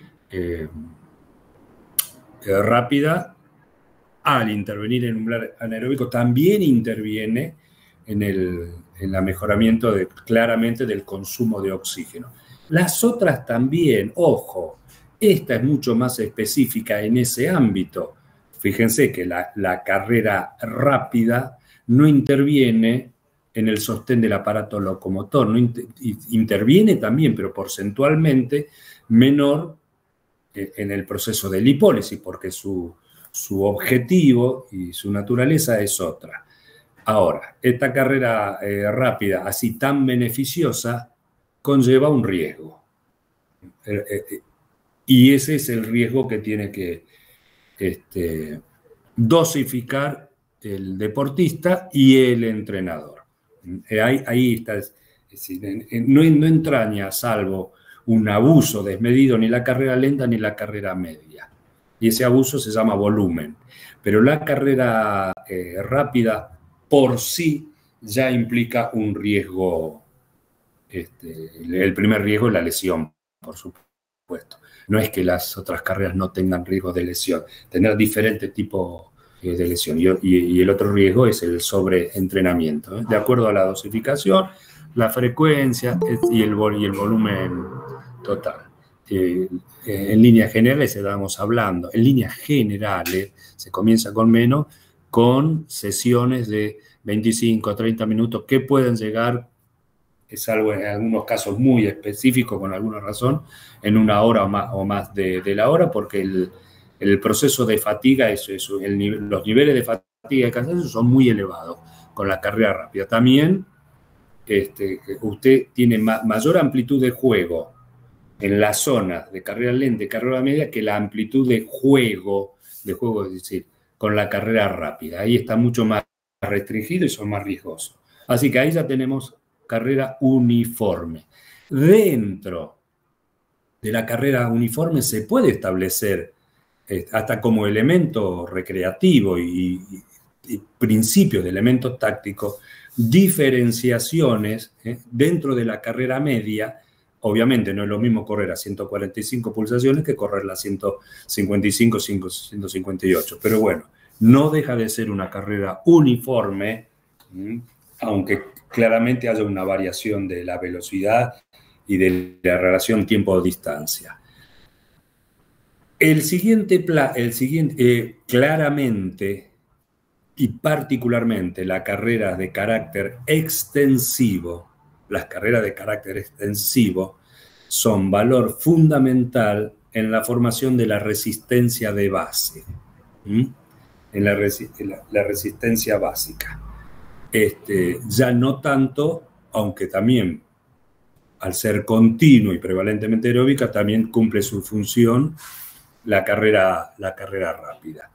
rápida, al intervenir en el umbral anaeróbico, también interviene en el mejoramiento claramente del consumo de oxígeno. Las otras también, ojo, esta es mucho más específica en ese ámbito. Fíjense que la carrera rápida no interviene en el sostén del aparato locomotor, no interviene también, pero porcentualmente menor en el proceso de lipólisis, porque su objetivo y su naturaleza es otra. Ahora, esta carrera rápida, así tan beneficiosa, conlleva un riesgo. Y ese es el riesgo que tiene que dosificar el deportista y el entrenador. Ahí está. Es decir, no entraña, salvo un abuso desmedido, ni la carrera lenta ni la carrera media. Y ese abuso se llama volumen. Pero la carrera rápida por sí ya implica un riesgo. El primer riesgo es la lesión, por supuesto. No es que las otras carreras no tengan riesgo de lesión, tener diferentes tipos de lesión. Y el otro riesgo es el sobreentrenamiento, de acuerdo a la dosificación, la frecuencia y el volumen total. En líneas generales estamos hablando, en líneas generales se comienza con menos, con sesiones de 25 a 30 minutos que pueden llegar, es algo en algunos casos muy específicos, con alguna razón, en una hora o más de la hora, porque el proceso de fatiga, los niveles de fatiga y cansancio son muy elevados con la carrera rápida. También usted tiene mayor amplitud de juego en la zona de carrera lenta y carrera media que la amplitud de juego, es decir, con la carrera rápida. Ahí está mucho más restringido y son más riesgosos. Así que ahí ya tenemos carrera uniforme. Dentro de la carrera uniforme se puede establecer hasta como elemento recreativo y principio de elementos tácticos, diferenciaciones dentro de la carrera media. Obviamente no es lo mismo correr a 145 pulsaciones que correr a 155, 158, pero bueno, no deja de ser una carrera uniforme, aunque claramente haya una variación de la velocidad y de la relación tiempo-distancia. Claramente y particularmente las carreras de carácter extensivo, son valor fundamental en la formación de la resistencia de base, en la resistencia básica. Ya no tanto, aunque también al ser continuo y prevalentemente aeróbica, también cumple su función la carrera rápida.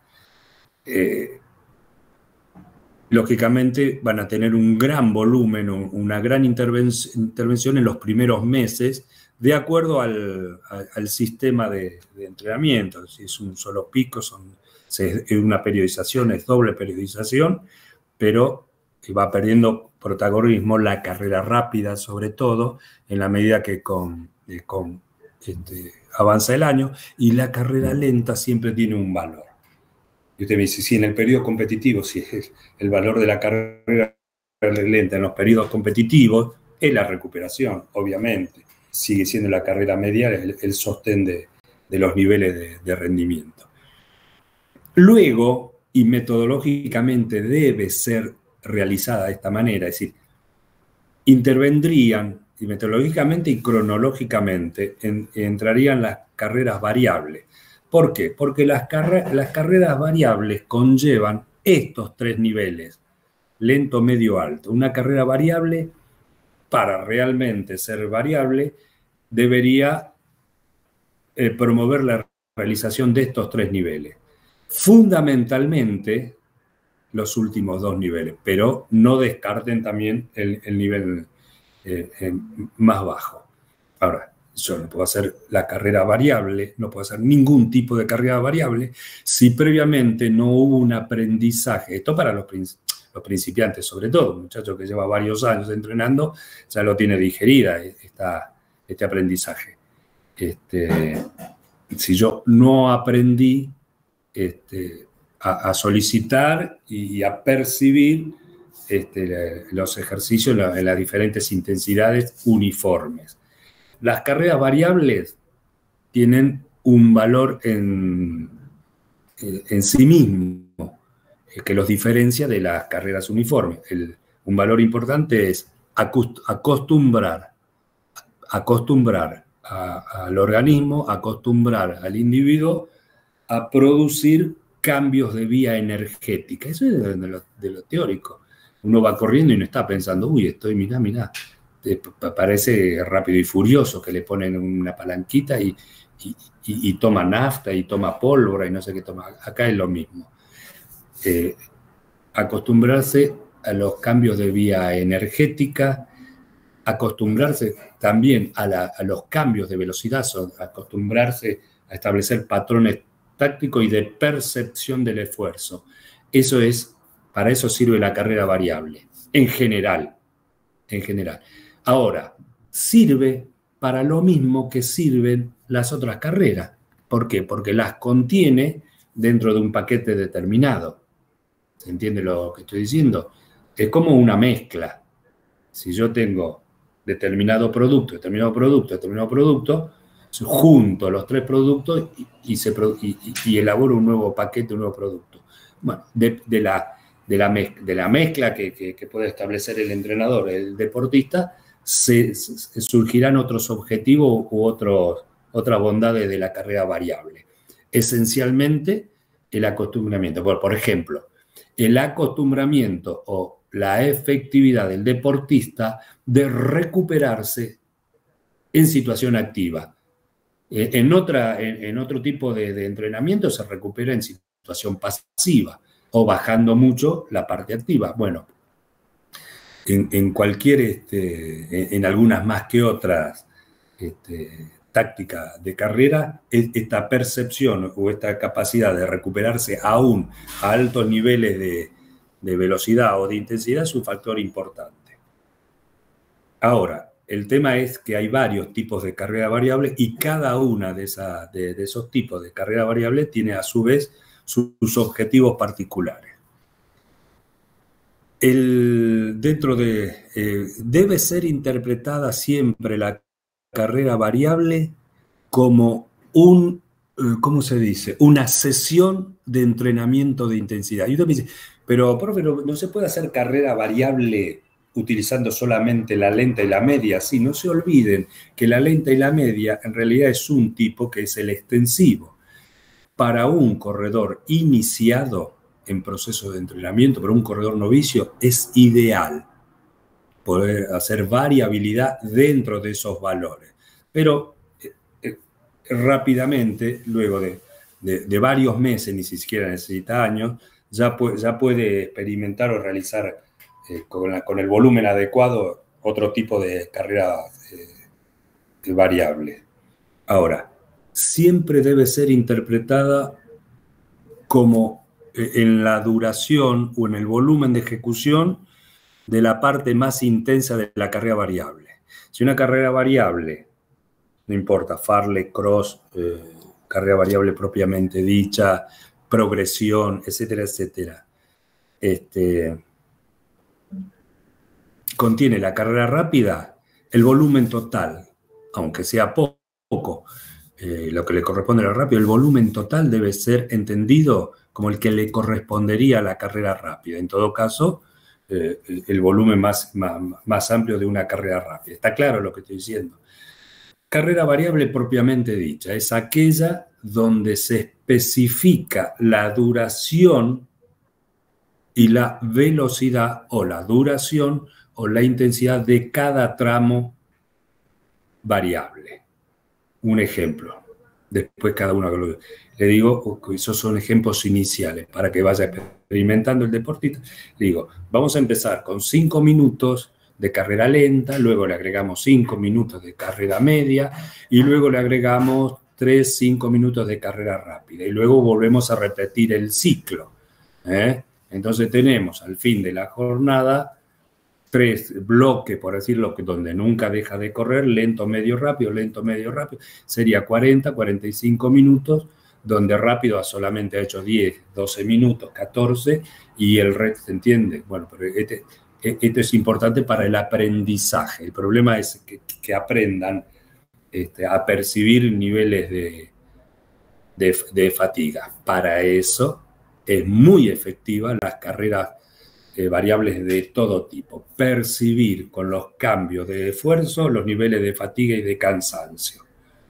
Lógicamente van a tener un gran volumen, una gran intervención en los primeros meses, de acuerdo al sistema de entrenamiento. Si es un solo pico, es una periodización, es doble periodización, pero va perdiendo protagonismo la carrera rápida, sobre todo, en la medida que avanza el año, y la carrera lenta siempre tiene un valor. Y usted me dice, si en el periodo competitivo, si el valor de la carrera lenta en los periodos competitivos es la recuperación, obviamente. Sigue siendo la carrera media el sostén de los niveles de rendimiento. Luego, y metodológicamente debe ser realizada de esta manera, es decir, intervendrían, y metodológicamente y cronológicamente, entrarían las carreras variables. ¿Por qué? Porque las carreras variables conllevan estos 3 niveles, lento, medio, alto. Una carrera variable, para realmente ser variable, debería promover la realización de estos 3 niveles. Fundamentalmente, los últimos 2 niveles, pero no descarten también el nivel más bajo. Ahora, yo no puedo hacer la carrera variable, no puedo hacer ningún tipo de carrera variable si previamente no hubo un aprendizaje. Esto para los principiantes, sobre todo, un muchacho que lleva varios años entrenando, ya lo tiene digerida este aprendizaje. Si yo no aprendí a solicitar y a percibir los ejercicios en las diferentes intensidades uniformes. Las carreras variables tienen un valor en sí mismo que los diferencia de las carreras uniformes. Un valor importante es acostumbrar al organismo, acostumbrar al individuo a producir cambios de vía energética. Eso es de lo teórico. Uno va corriendo y no está pensando, uy, mirá, parece Rápido y Furioso, que le ponen una palanquita y toma nafta y toma pólvora y no sé qué toma. Acá es lo mismo. Acostumbrarse a los cambios de vía energética, acostumbrarse también a los cambios de velocidad, acostumbrarse a establecer patrones tácticos y de percepción del esfuerzo. Para eso sirve la carrera variable, en general. Ahora, sirve para lo mismo que sirven las otras carreras. ¿Por qué? Porque las contiene dentro de un paquete determinado. ¿Se entiende lo que estoy diciendo? Es como una mezcla. Si yo tengo determinado producto, junto los 3 productos y elaboro un nuevo paquete, un nuevo producto. Bueno, de la mezcla que puede establecer el entrenador, el deportista, surgirán otros objetivos u otras bondades de la carrera variable. Esencialmente, el acostumbramiento. Por ejemplo, el acostumbramiento o la efectividad del deportista de recuperarse en situación activa. En otro tipo de entrenamiento se recupera en situación pasiva o bajando mucho la parte activa. Bueno, en algunas más que otras tácticas de carrera, esta percepción o esta capacidad de recuperarse aún a altos niveles de velocidad o de intensidad es un factor importante. Ahora, el tema es que hay varios tipos de carrera variable y cada una de esos tipos de carrera variable tiene a su vez sus objetivos particulares. Debe ser interpretada siempre la carrera variable como ¿cómo se dice? Una sesión de entrenamiento de intensidad. Y usted me dice, pero profe, ¿no se puede hacer carrera variable utilizando solamente la lenta y la media? Sí, no se olviden que la lenta y la media en realidad es un tipo que es el extensivo. Para un corredor iniciado en proceso de entrenamiento, para un corredor novicio, es ideal poder hacer variabilidad dentro de esos valores. Pero rápidamente, luego de varios meses, ni siquiera necesita años, ya puede experimentar o realizar con el volumen adecuado otro tipo de carrera variable. Ahora, siempre debe ser interpretada como en la duración o en el volumen de ejecución de la parte más intensa de la carrera variable. Si una carrera variable, no importa, Farley, Cross, carrera variable propiamente dicha, progresión, etcétera, etcétera, contiene la carrera rápida, el volumen total, aunque sea poco, lo que le corresponde a la rápida, el volumen total debe ser entendido como el que le correspondería a la carrera rápida. En todo caso, el volumen más amplio de una carrera rápida. ¿Está claro lo que estoy diciendo? Carrera variable propiamente dicha es aquella donde se especifica la duración y la velocidad o la duración o la intensidad de cada tramo variable. Un ejemplo. Después cada uno le digo, esos son ejemplos iniciales para que vaya experimentando el deportista. Le digo, vamos a empezar con 5 minutos de carrera lenta, luego le agregamos 5 minutos de carrera media y luego le agregamos 5 minutos de carrera rápida y luego volvemos a repetir el ciclo. Entonces tenemos al fin de la jornada 3 bloques, por decirlo, donde nunca deja de correr, lento, medio, rápido, sería 40, 45 minutos, donde rápido solamente ha hecho 10, 12 minutos, 14, y el resto, ¿se entiende? Bueno, pero esto es importante para el aprendizaje. El problema es que aprendan a percibir niveles de fatiga. Para eso es muy efectiva las carreras variables de todo tipo. Percibir con los cambios de esfuerzo los niveles de fatiga y de cansancio.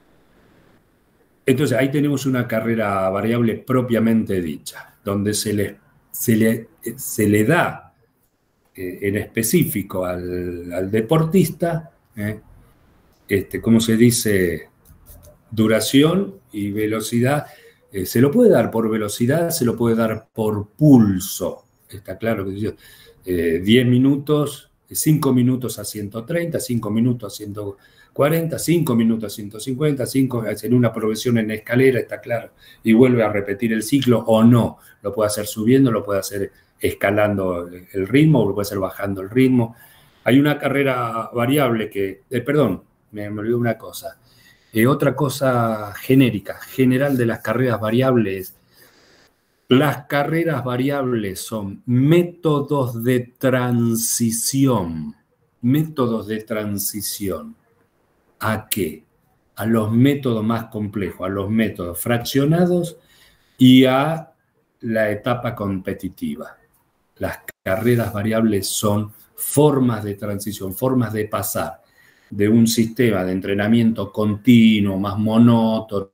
Entonces, ahí tenemos una carrera variable propiamente dicha, donde se le da en específico al deportista, ¿cómo se dice? Duración y velocidad. Se lo puede dar por velocidad, se lo puede dar por pulso. Está claro que 10 minutos, 5 minutos a 130, 5 minutos a 140, 5 minutos a 150, 5 en una progresión en escalera, está claro. Y vuelve a repetir el ciclo o no. Lo puede hacer subiendo, lo puede hacer escalando el ritmo, o lo puede hacer bajando el ritmo. Hay una carrera variable que, perdón, me olvidé una cosa. Otra cosa genérica, general de las carreras variables. Las carreras variables son métodos de transición. ¿Métodos de transición? ¿A qué? A los métodos más complejos, a los métodos fraccionados y a la etapa competitiva. Las carreras variables son formas de transición, formas de pasar de un sistema de entrenamiento continuo, más monótono,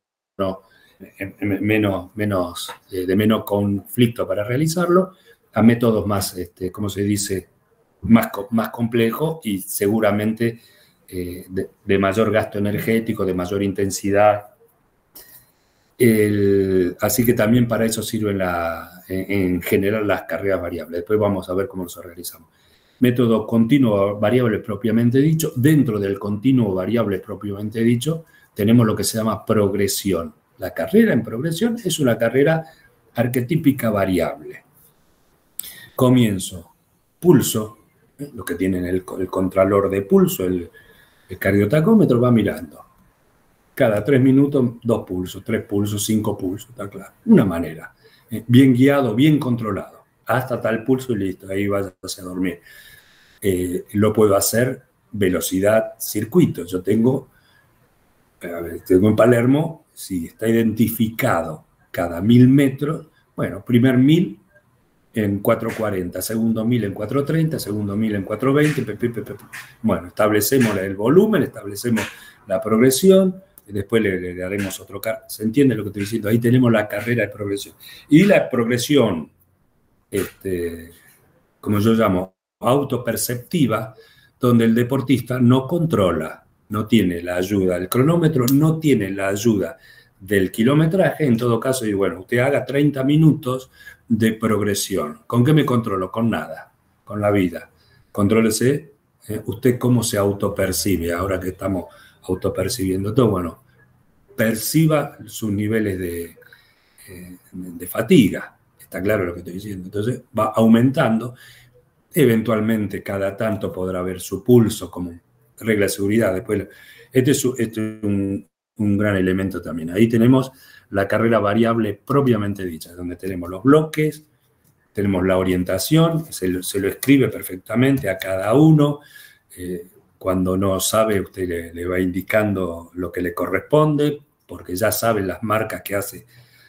de menos conflicto para realizarlo, a métodos más, ¿cómo se dice?, más complejos y seguramente de mayor gasto energético, de mayor intensidad. Así que también para eso sirven en general las carreras variables. Después vamos a ver cómo los realizamos. Método continuo variable propiamente dicho. Dentro del continuo variable propiamente dicho tenemos lo que se llama progresión. La carrera en progresión es una carrera arquetípica variable. Comienzo, pulso, lo que tienen el contralor de pulso, el cardiotacómetro va mirando. Cada 3 minutos, 2 pulsos, 3 pulsos, 5 pulsos, está claro. Una manera, bien guiado, bien controlado. Hasta tal pulso y listo, ahí vas a dormir. Lo puedo hacer velocidad, circuito. Yo tengo en Palermo, si está identificado cada 1000 metros, bueno, primer 1000 en 440, segundo 1000 en 430, segundo 1000 en 420, bueno, establecemos el volumen, establecemos la progresión, y después le haremos otro. ¿Se entiende lo que estoy diciendo? Ahí tenemos la carrera de progresión. Y la progresión, como yo llamo, autoperceptiva, donde el deportista no controla, no tiene la ayuda del cronómetro, no tiene la ayuda del kilometraje. En todo caso, y bueno, usted haga 30 minutos de progresión. ¿Con qué me controlo? Con nada, con la vida. Contrólese usted cómo se autopercibe, ahora que estamos autopercibiendo todo. Bueno, perciba sus niveles de fatiga. Está claro lo que estoy diciendo. Entonces va aumentando. Eventualmente cada tanto podrá ver su pulso como regla de seguridad. Después, este es un gran elemento también. Ahí tenemos la carrera variable propiamente dicha, donde tenemos los bloques, tenemos la orientación, se lo escribe perfectamente a cada uno. Cuando no sabe, usted le va indicando lo que le corresponde, porque ya sabe las marcas que hace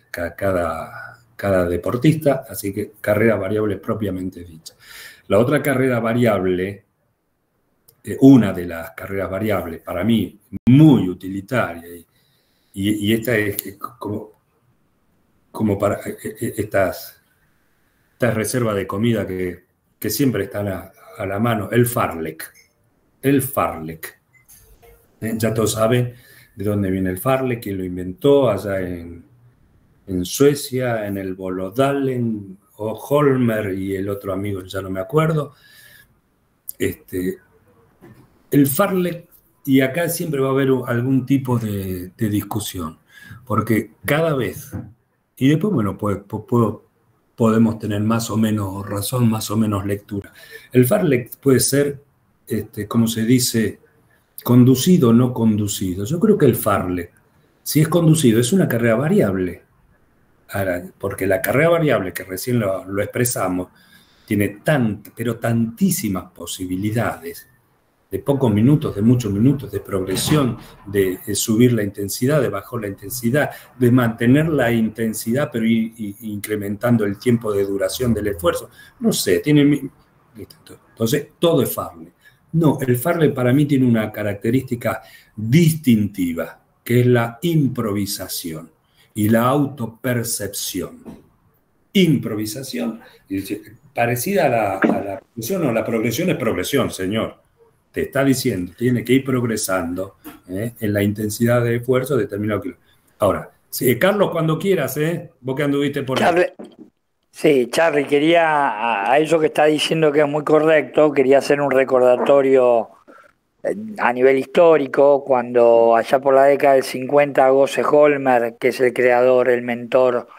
cada deportista, así que carrera variable propiamente dicha. La otra carrera variable, una de las carreras variables, para mí, muy utilitaria, y esta es como para estas reservas de comida que siempre están a la mano, el Farlek. El Farlek. Ya todos saben de dónde viene el Farlek, quién lo inventó, allá en Suecia, en el Bolodalen, o Holmer y el otro amigo, ya no me acuerdo. El Farlek, y acá siempre va a haber algún tipo de discusión, porque cada vez, y después, bueno, podemos tener más o menos razón, más o menos lectura. El Farlek puede ser, como se dice, conducido o no conducido. Yo creo que el Farlek, si es conducido, es una carrera variable. Ahora, porque la carrera variable, que recién lo expresamos, tiene pero tantísimas posibilidades, de pocos minutos, de muchos minutos, de progresión, de subir la intensidad, de bajar la intensidad, de mantener la intensidad, pero ir incrementando el tiempo de duración del esfuerzo. No sé, entonces todo es Farlek. No, el Farlek para mí tiene una característica distintiva, que es la improvisación y la autopercepción. Improvisación, parecida a la progresión, no, la progresión es progresión, señor. Te está diciendo, tiene que ir progresando en la intensidad de esfuerzo determinado kilómetro. Ahora, sí, Carlos, cuando quieras, vos que anduviste por ahí. Sí, Charly, quería, a eso que está diciendo que es muy correcto, quería hacer un recordatorio a nivel histórico, cuando allá por la década del 50, Gosse Holmer, que es el creador, el mentor,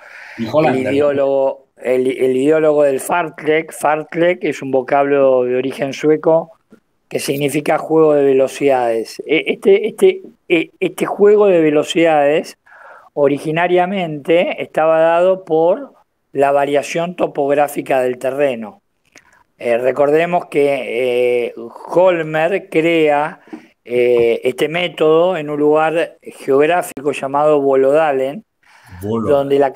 el ideólogo del Fartlek. Fartlek es un vocablo de origen sueco que significa juego de velocidades. Este juego de velocidades originariamente estaba dado por la variación topográfica del terreno. Recordemos que Holmer crea este método en un lugar geográfico llamado Bolodalen, donde la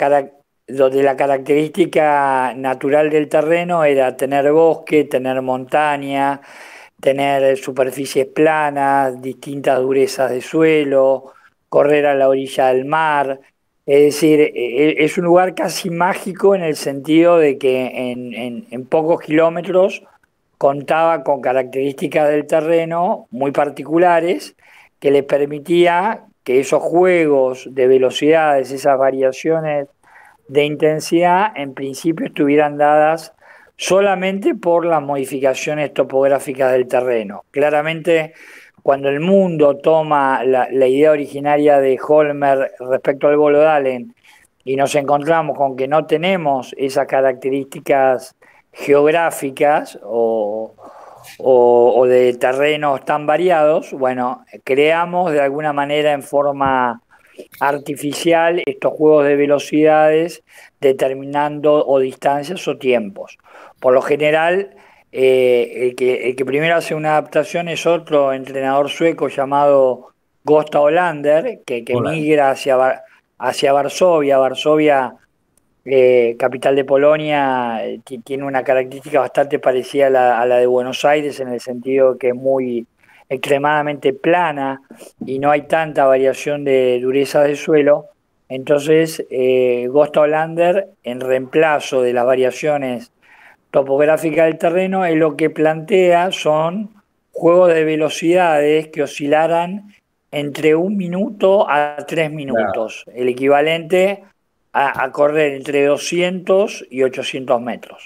característica natural del terreno era tener bosque, tener montaña, tener superficies planas, distintas durezas de suelo, correr a la orilla del mar. Es decir, es un lugar casi mágico en el sentido de que en pocos kilómetros contaba con características del terreno muy particulares que le permitía que esos juegos de velocidades, esas variaciones de intensidad, en principio estuvieran dadas solamente por las modificaciones topográficas del terreno. Claramente, cuando el mundo toma la idea originaria de Holmer respecto al Bolodalen y nos encontramos con que no tenemos esas características geográficas o de terrenos tan variados, bueno, creamos de alguna manera en forma artificial estos juegos de velocidades determinando o distancias o tiempos. Por lo general, el que primero hace una adaptación es otro entrenador sueco llamado Gösta Olander, que migra hacia Varsovia. Varsovia, capital de Polonia, tiene una característica bastante parecida a la de Buenos Aires, en el sentido que es muy extremadamente plana y no hay tanta variación de dureza de suelo. Entonces, Gösta Olander, en reemplazo de las variaciones topográfica del terreno, es lo que plantea son juegos de velocidades que oscilaran entre 1 minuto a 3 minutos, el equivalente a correr entre 200 y 800 metros.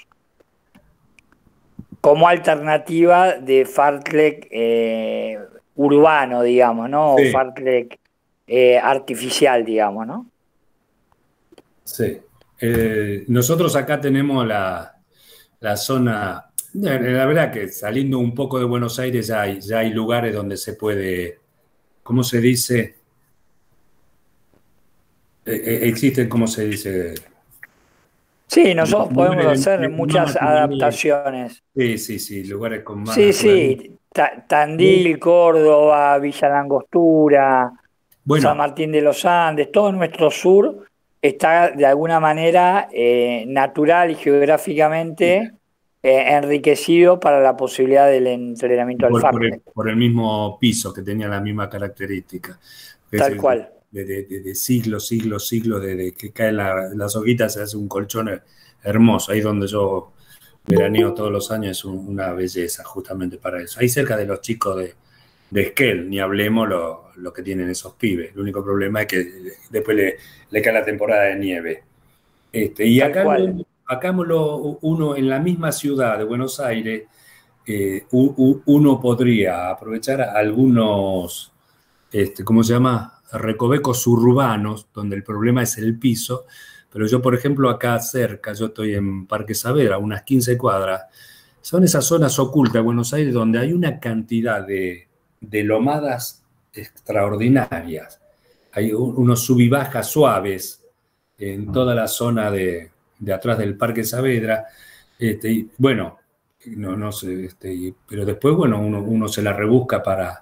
Como alternativa de Fartlek urbano, digamos, ¿no? Sí. O Fartlek artificial, digamos, ¿no? Sí. Nosotros acá tenemos la zona, la verdad que saliendo un poco de Buenos Aires ya hay lugares donde se puede, ¿cómo se dice? Existen, ¿cómo se dice? Sí, nosotros podemos lugares hacer de muchas más naturaleza. adaptaciones. Sí, lugares con más Sí, naturaleza. sí, Tandil, Córdoba, Villa Langostura, San Bueno, Martín de los Andes, todo nuestro sur está de alguna manera natural y geográficamente enriquecido para la posibilidad del entrenamiento al fartlek, por el mismo piso que tenía la misma característica. Es tal cual. de siglos, desde que caen las hojitas se hace un colchón hermoso. Ahí donde yo veraneo todos los años es una belleza justamente para eso. Ahí cerca de los chicos de Esquel, ni hablemos lo que tienen esos pibes. El único problema es que después le cae la temporada de nieve. Y Tal cual. acá uno en la misma ciudad de Buenos Aires, uno podría aprovechar algunos, ¿cómo se llama? Recovecos urbanos, donde el problema es el piso. Pero yo, por ejemplo, acá cerca, yo estoy en Parque Saavedra, unas 15 cuadras, son esas zonas ocultas de Buenos Aires donde hay una cantidad de lomadas extraordinarias. Hay unos sub y bajas suaves en toda la zona de atrás del Parque Saavedra. Y bueno, no sé, pero después, bueno, uno se la rebusca para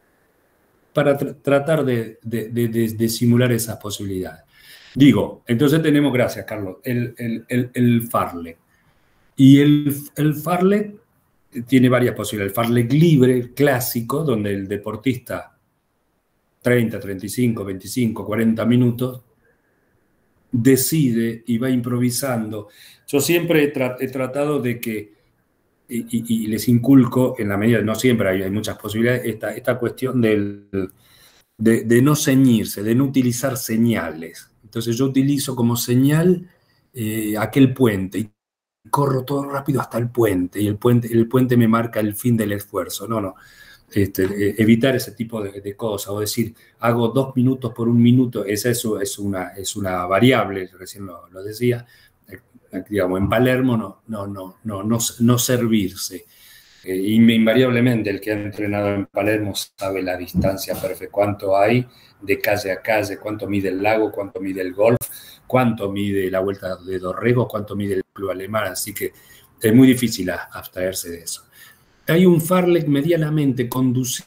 tratar de simular esas posibilidades. Digo, entonces tenemos, gracias Carlos, el fartlek. Y el fartlek tiene varias posibilidades. El fartlek libre, el clásico, donde el deportista 30, 35, 25, 40 minutos decide y va improvisando. Yo siempre he tratado de que, y les inculco, en la medida, no siempre hay muchas posibilidades, esta cuestión de no ceñirse, de no utilizar señales. Entonces yo utilizo como señal aquel puente y corro todo rápido hasta el puente y el puente me marca el fin del esfuerzo. No. Evitar ese tipo de cosas, o decir, hago 2 minutos por 1 minuto, esa es una variable, recién lo decía, digamos, en Palermo no servirse. Invariablemente el que ha entrenado en Palermo sabe la distancia perfecta, cuánto hay de calle a calle, cuánto mide el lago, cuánto mide el golf, cuánto mide la Vuelta de Dorrego, cuánto mide el club alemán, así que es muy difícil abstraerse de eso. Hay un fartlek medianamente conducido,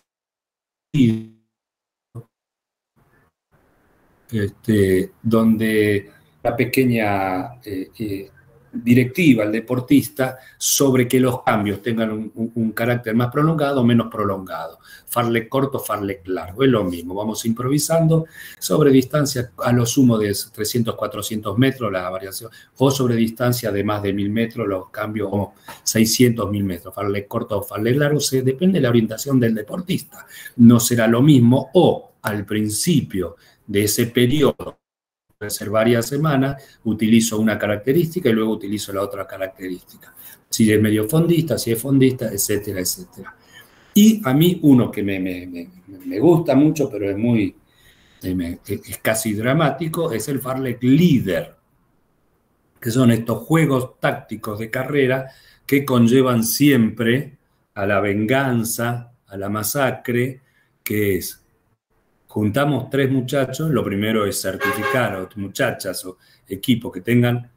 donde la pequeña directiva al deportista sobre que los cambios tengan un carácter más prolongado o menos prolongado. Fartlek corto, fartlek largo, es lo mismo. Vamos improvisando sobre distancia a lo sumo de 300, 400 metros la variación, o sobre distancia de más de 1000 metros los cambios, o 600, 1000 metros. Fartlek corto o fartlek largo, depende de la orientación del deportista. No será lo mismo, o al principio de ese periodo, puede ser varias semanas, utilizo una característica y luego utilizo la otra característica. Si es medio fondista, si es fondista, etcétera, etcétera. Y a mí uno que me gusta mucho, pero es casi dramático, es el fartlek líder, que son estos juegos tácticos de carrera que conllevan siempre a la venganza, a la masacre, que es: juntamos 3 muchachos, lo primero es certificar a muchachas o equipos que tengan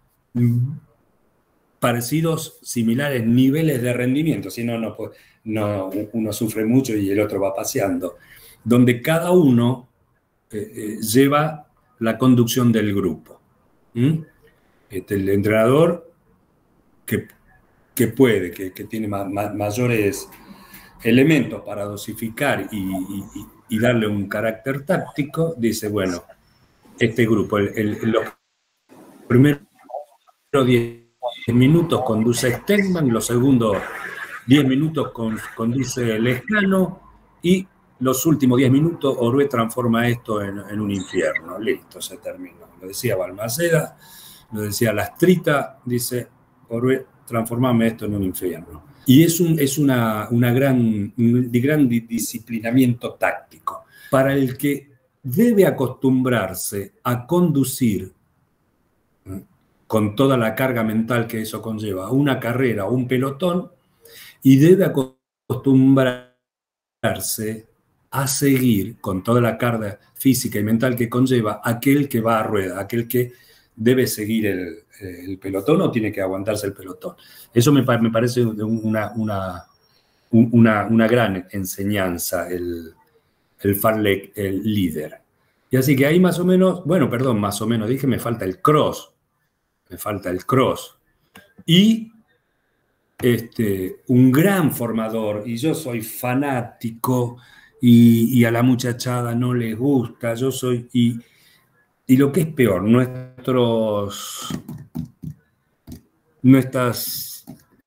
parecidos, similares niveles de rendimiento, si no, uno sufre mucho y el otro va paseando, donde cada uno lleva la conducción del grupo. El entrenador que puede, que tiene mayores elementos para dosificar y darle un carácter táctico, dice, bueno, este grupo, los primeros 10 minutos conduce Stegman, los segundos 10 minutos conduce Lescano, y los últimos 10 minutos Orué transforma esto en un infierno. Listo, se terminó. Lo decía Balmaceda, lo decía Lastrita, dice, Orué, transformame esto en un infierno. Y es un gran disciplinamiento táctico para el que debe acostumbrarse a conducir con toda la carga mental que eso conlleva una carrera o un pelotón, y debe acostumbrarse a seguir con toda la carga física y mental que conlleva aquel que va a rueda, aquel que debe seguir el pelotón o tiene que aguantarse el pelotón. Eso me parece una gran enseñanza, el fartlek, el líder. Y así que ahí más o menos, bueno, perdón, más o menos, dije, me falta el cross. Y un gran formador, y yo soy fanático, y a la muchachada no les gusta, y lo que es peor, nuestras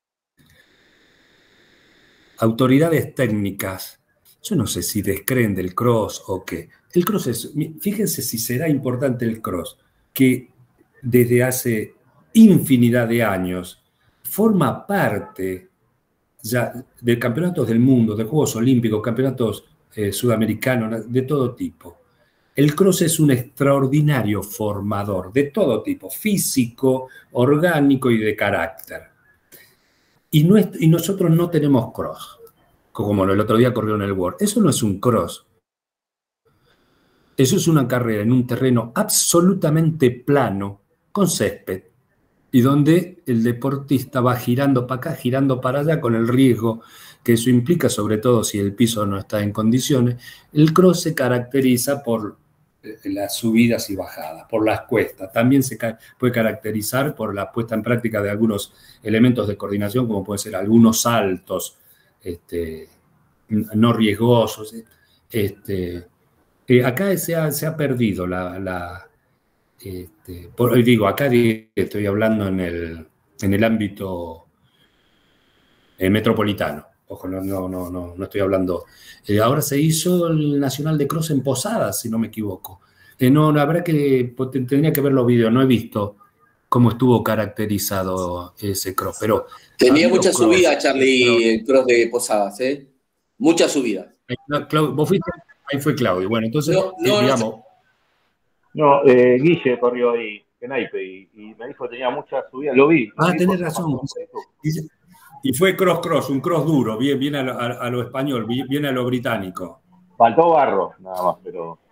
autoridades técnicas, yo no sé si descreen del cross o qué. El cross fíjense si será importante el cross, que desde hace infinidad de años forma parte ya de campeonatos del mundo, de Juegos Olímpicos, campeonatos sudamericanos, de todo tipo. El cross es un extraordinario formador de todo tipo, físico, orgánico y de carácter. Y nosotros no tenemos cross, como el otro día corrió en el World. Eso no es un cross. Eso es una carrera en un terreno absolutamente plano, con césped, y donde el deportista va girando para acá, girando para allá, con el riesgo que eso implica, sobre todo si el piso no está en condiciones. El cross se caracteriza por las subidas y bajadas, por las cuestas. También se puede caracterizar por la puesta en práctica de algunos elementos de coordinación, como pueden ser algunos saltos no riesgosos. Acá se ha perdido acá estoy hablando en el ámbito metropolitano. Ojo, no estoy hablando. Ahora se hizo el Nacional de Cross en Posadas, si no me equivoco. Habrá que, tendría que ver los videos, no he visto cómo estuvo caracterizado ese cross, pero... Tenía mucha subida, Charlie, el cross de Posadas, ¿eh? Mucha subida. Vos fuiste, ahí fue Claudio. Bueno, entonces, digamos... No, Guille corrió ahí, en Naipe, y me dijo que tenía mucha subida, lo vi. Tenés razón. Y fue cross, un cross duro, bien a lo español, bien a lo británico. Faltó barro, nada más,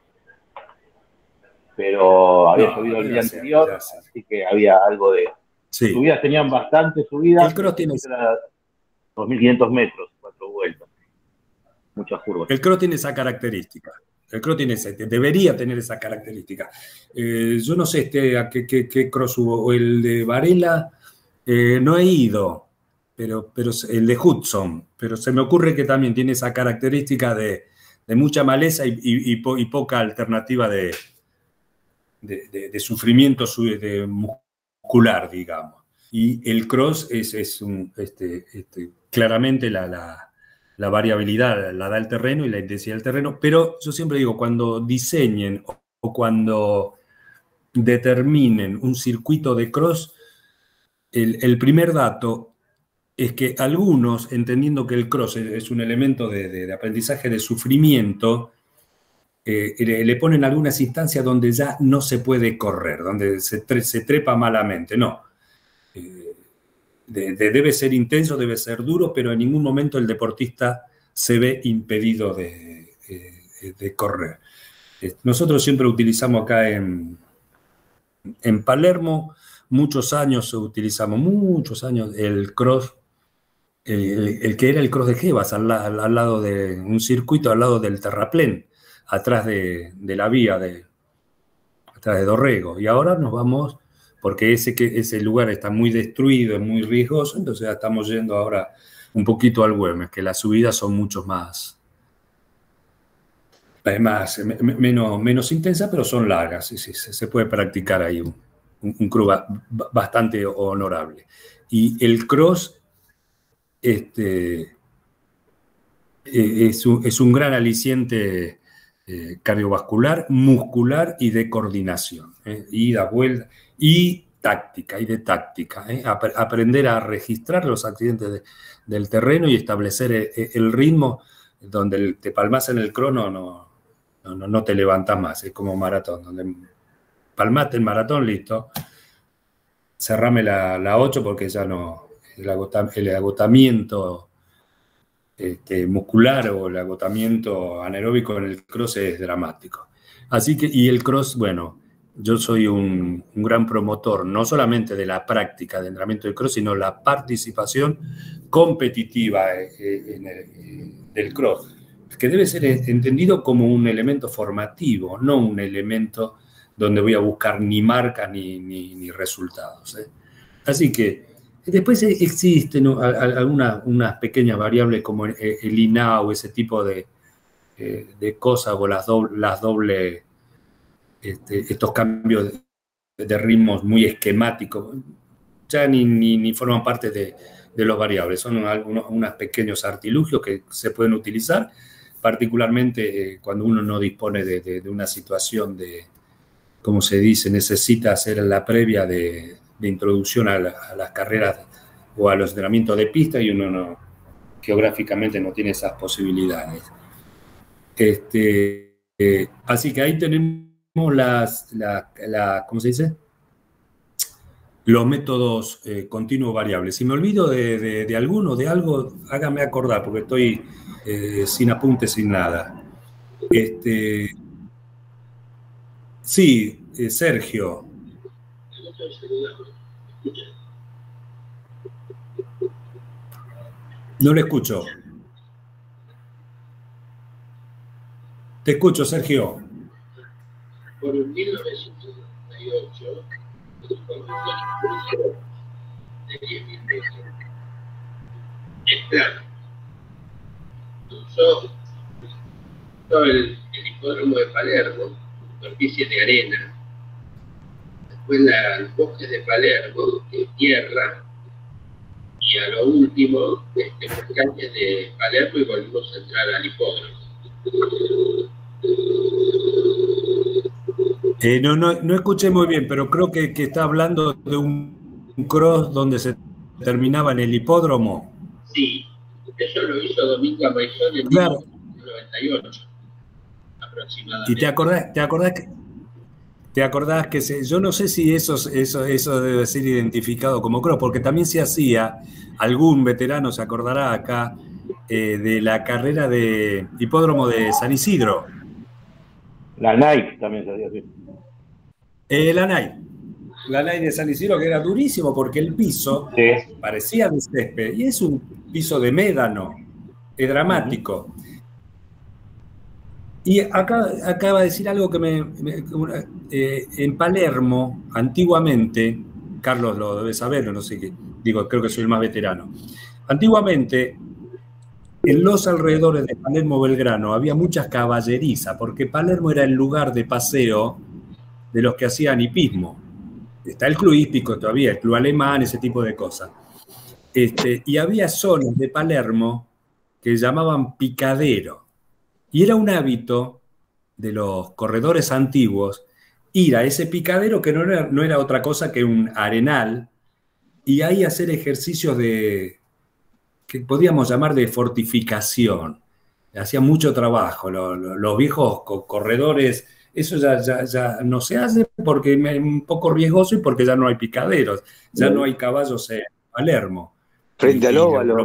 pero había subido el día anterior, así que había algo de... Sí. Subidas tenían bastante subidas. El cross tiene 2.500 metros, 4 vueltas. Muchas curvas. El cross tiene esa característica. El cross debería tener esa característica. Yo no sé a qué cross hubo. El de Varela no he ido, pero el de Hudson. Pero se me ocurre que también tiene esa característica de mucha maleza y poca alternativa de sufrimiento muscular, digamos. Y el cross es claramente la variabilidad la da el terreno y la intensidad del terreno, pero yo siempre digo, cuando diseñen o cuando determinen un circuito de cross, el primer dato es que algunos, entendiendo que el cross es un elemento de aprendizaje de sufrimiento, le ponen algunas instancias donde ya no se puede correr, donde se trepa malamente. No. Debe ser intenso, debe ser duro, pero en ningún momento el deportista se ve impedido de correr. Nosotros siempre utilizamos acá en Palermo, utilizamos el cross, el que era el cross de Jebas, al lado de un circuito, al lado del terraplén, atrás de la vía, atrás de Dorrego. Y ahora nos vamos... porque ese lugar está muy destruido, es muy riesgoso, entonces ya estamos yendo ahora un poquito al Güemes, que las subidas son mucho menos intensas, pero son largas, sí, se puede practicar ahí un cross bastante honorable. Y el cross es un gran aliciente cardiovascular, muscular y de coordinación, ida, vuelta, y de táctica. Aprender a registrar los accidentes del terreno y establecer el ritmo donde te palmas en el crono, no te levantas más. Es como maratón, donde palmaste el maratón, listo. Cerrame la 8 porque ya no, el agotamiento muscular o el agotamiento anaeróbico en el cross es dramático. Así que, y el cross, bueno, yo soy un gran promotor, no solamente de la práctica de entrenamiento del cross, sino la participación competitiva del cross, que debe ser entendido como un elemento formativo, no un elemento donde voy a buscar ni marcas ni resultados. Así que después existen unas pequeñas variables como el INAO, ese tipo de cosas, o las dobles, estos cambios de ritmos muy esquemáticos, ya ni forman parte de los variables, son unos pequeños artilugios que se pueden utilizar, particularmente cuando uno no dispone de una situación de, como se dice, necesita hacer la previa de introducción a las carreras o a los entrenamientos de pista, y uno geográficamente no tiene esas posibilidades. Así que ahí tenemos ¿cómo se dice? Los métodos continuos variables. Si me olvido de alguno, de algo, hágame acordar, porque estoy sin apuntes, sin nada. Sí, Sergio. No le escucho. Te escucho, Sergio. Por 1998, de 10.000 metros, es plano. Usó el hipódromo de Palermo, superficie de arena. Después los bosques de Palermo, de tierra. Y a lo último, las calles de Palermo, y volvimos a entrar al hipódromo. No escuché muy bien, pero creo que está hablando de un cross donde se terminaba en el hipódromo. Sí, eso lo hizo Domingo Amaizón en 1998, aproximadamente. ¿Y te acordás que yo no sé si eso debe ser identificado como cross, porque también se hacía, algún veterano se acordará acá, de la carrera de hipódromo de San Isidro. La Nike también se hacía así. La Nike de San Isidro, que era durísimo porque el piso parecía de césped y es un piso de médano, es dramático. Y acaba de decir algo que en Palermo, antiguamente, Carlos lo debe saber, no sé qué, creo que soy el más veterano. Antiguamente, en los alrededores de Palermo-Belgrano había muchas caballerizas, porque Palermo era el lugar de paseo de los que hacían hipismo. Está el club hípico todavía, el club alemán, ese tipo de cosas. Y había zonas de Palermo que llamaban picadero. Y era un hábito de los corredores antiguos ir a ese picadero, que no era otra cosa que un arenal, y ahí hacer ejercicios que podíamos llamar de fortificación. Hacían mucho trabajo. Los viejos corredores, eso ya no se hace porque es un poco riesgoso y porque ya no hay picaderos, ya no hay caballos en Palermo. Frente al óvalo.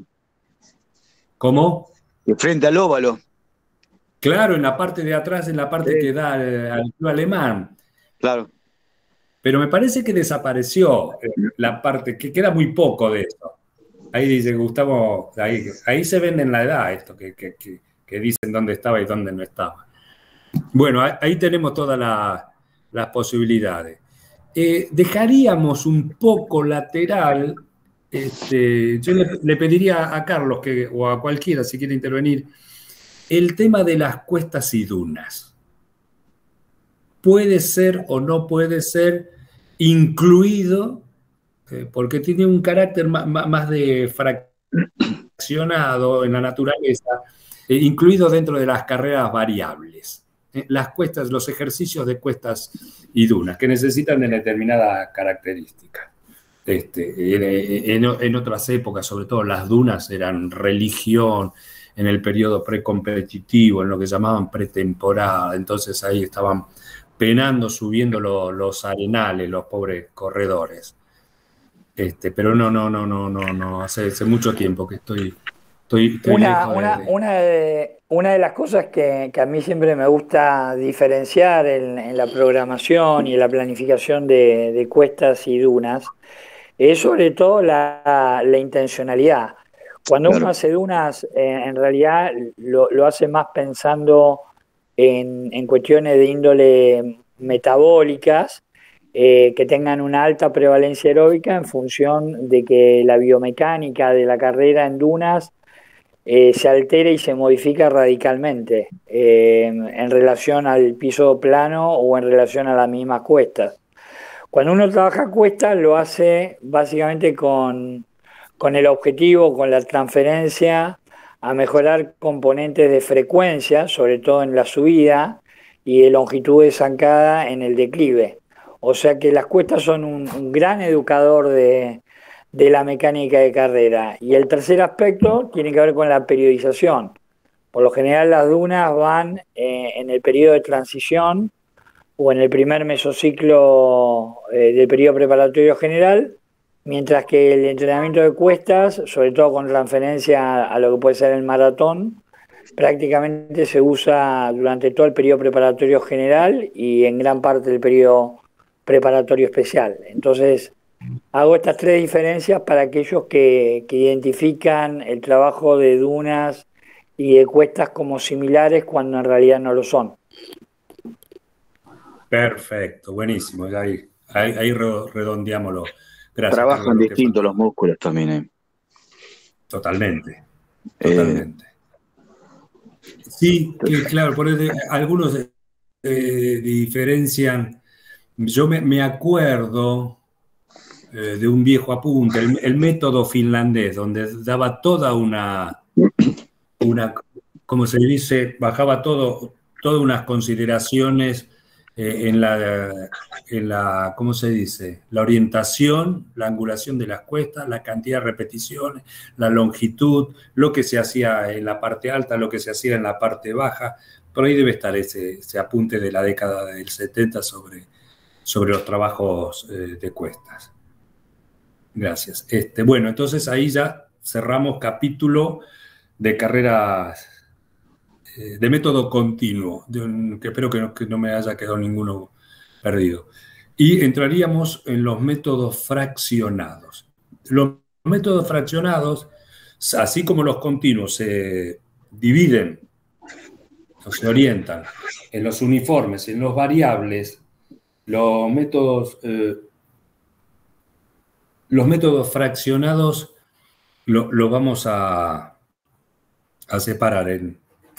¿Cómo? Frente al óvalo. Claro, en la parte de atrás, en la parte que da al club alemán. Claro. Pero me parece que desapareció la parte, que queda muy poco de eso. Ahí dice Gustavo, ahí se ven en la edad esto, que dicen dónde estaba y dónde no estaba. Bueno, ahí tenemos todas las posibilidades. Dejaríamos un poco lateral, yo le pediría a Carlos o a cualquiera, si quiere intervenir, el tema de las cuestas y dunas. Puede ser o no puede ser incluido, porque tiene un carácter más de fraccionado en la naturaleza, incluido dentro de las carreras variables. Las cuestas, los ejercicios de cuestas y dunas, que necesitan de determinada característica. En otras épocas, sobre todo, las dunas eran religión en el periodo precompetitivo, en lo que llamaban pretemporada. Entonces ahí estaban penando, subiendo los arenales, los pobres corredores. Pero no, hace mucho tiempo que estoy una una de las cosas que a mí siempre me gusta diferenciar en la programación y en la planificación de cuestas y dunas es sobre todo la intencionalidad. Cuando uno Claro. hace dunas, en realidad lo hace más pensando en cuestiones de índole metabólicas, que tengan una alta prevalencia aeróbica en función de que la biomecánica de la carrera en dunas se altera y se modifica radicalmente en relación al piso plano o en relación a las mismas cuestas. Cuando uno trabaja cuestas lo hace básicamente con el objetivo, con la transferencia a mejorar componentes de frecuencia, sobre todo en la subida, y de longitud de zancada en el declive. O sea que las cuestas son un gran educador de la mecánica de carrera. Y el tercer aspecto tiene que ver con la periodización. Por lo general las dunas van en el periodo de transición o en el primer mesociclo del periodo preparatorio general, mientras que el entrenamiento de cuestas, sobre todo con referencia a lo que puede ser el maratón, prácticamente se usa durante todo el periodo preparatorio general y en gran parte del periodo preparatorio especial. Entonces, hago estas tres diferencias para aquellos que identifican el trabajo de dunas y de cuestas como similares cuando en realidad no lo son. Perfecto, buenísimo. Ahí redondeámoslo. Gracias, Trabajan Carlos. distinto los músculos también. Totalmente. Sí, claro, por eso algunos diferencian. Yo me acuerdo de un viejo apunte, el método finlandés, donde daba toda una, como se dice, bajaba todas unas consideraciones en la, ¿cómo se dice? La orientación, la angulación de las cuestas, la cantidad de repeticiones, la longitud, lo que se hacía en la parte alta, lo que se hacía en la parte baja. Por ahí debe estar ese apunte de la década del 70 sobre los trabajos de cuestas. Gracias. Bueno, entonces ahí ya cerramos capítulo de carreras de método continuo, que espero que no me haya quedado ninguno perdido. Y entraríamos en los métodos fraccionados. Los métodos fraccionados, así como los continuos, se dividen o se orientan en los uniformes, en los variables. Los métodos fraccionados lo vamos a separar en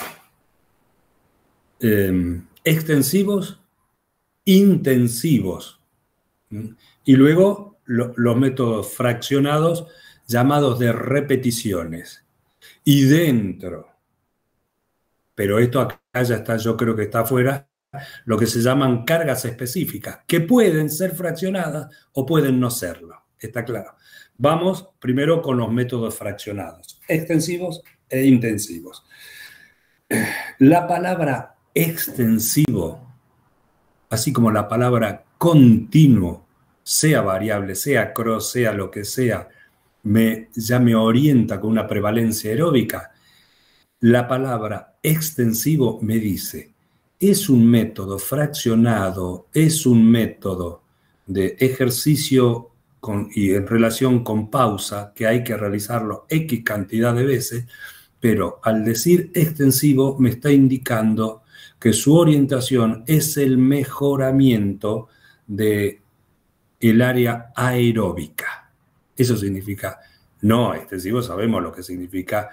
extensivos, intensivos, y luego los métodos fraccionados llamados de repeticiones. Y dentro, pero esto acá ya está, yo creo que está afuera, lo que se llaman cargas específicas, que pueden ser fraccionadas o pueden no serlo, está claro. Vamos primero con los métodos fraccionados, extensivos e intensivos. La palabra extensivo, así como la palabra continuo, sea variable, sea cross, sea lo que sea, ya me orienta con una prevalencia aeróbica. La palabra extensivo me dice, es un método fraccionado, es un método de ejercicio y en relación con pausa, que hay que realizarlo X cantidad de veces, pero al decir extensivo me está indicando que su orientación es el mejoramiento del área aeróbica. Eso significa, no extensivo, sabemos lo que significa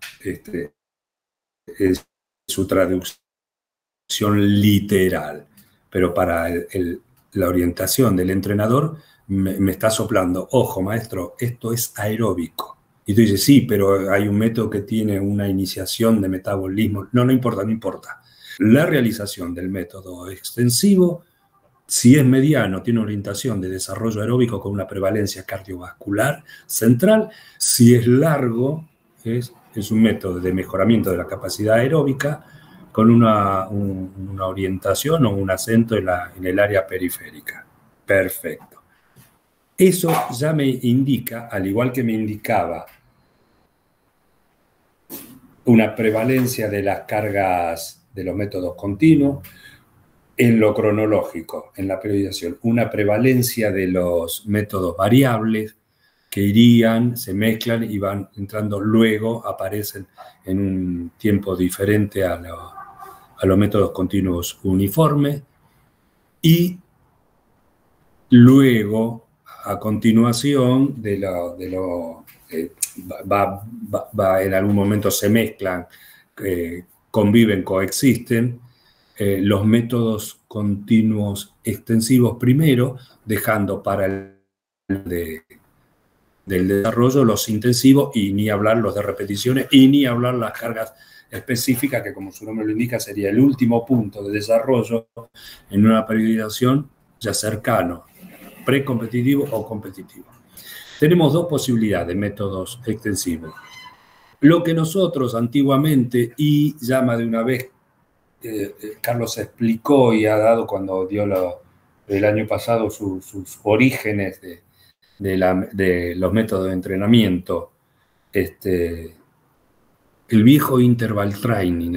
su traducción literal, pero para la orientación del entrenador me está soplando, ojo maestro, esto es aeróbico. Y tú dices, sí, pero hay un método que tiene una iniciación de metabolismo. No importa, no importa. La realización del método extensivo, si es mediano, tiene orientación de desarrollo aeróbico con una prevalencia cardiovascular central. Si es largo, es un método de mejoramiento de la capacidad aeróbica con una orientación o un acento en el área periférica. Perfecto. Eso ya me indica, al igual que me indicaba una prevalencia de las cargas de los métodos continuos, en lo cronológico, en la periodización, una prevalencia de los métodos variables que irían, se mezclan y van entrando luego, aparecen en un tiempo diferente a los métodos continuos uniformes, y luego, a continuación, en algún momento se mezclan, conviven, coexisten, los métodos continuos extensivos primero, dejando para el del desarrollo los intensivos, y ni hablar los de repeticiones, y ni hablar las cargas específicas, que como su nombre lo indica, sería el último punto de desarrollo en una periodización ya cercano, precompetitivo o competitivo. Tenemos dos posibilidades, métodos extensivos. Lo que nosotros antiguamente, y ya más de una vez Carlos explicó y ha dado cuando dio el año pasado sus orígenes de los métodos de entrenamiento, el viejo interval training,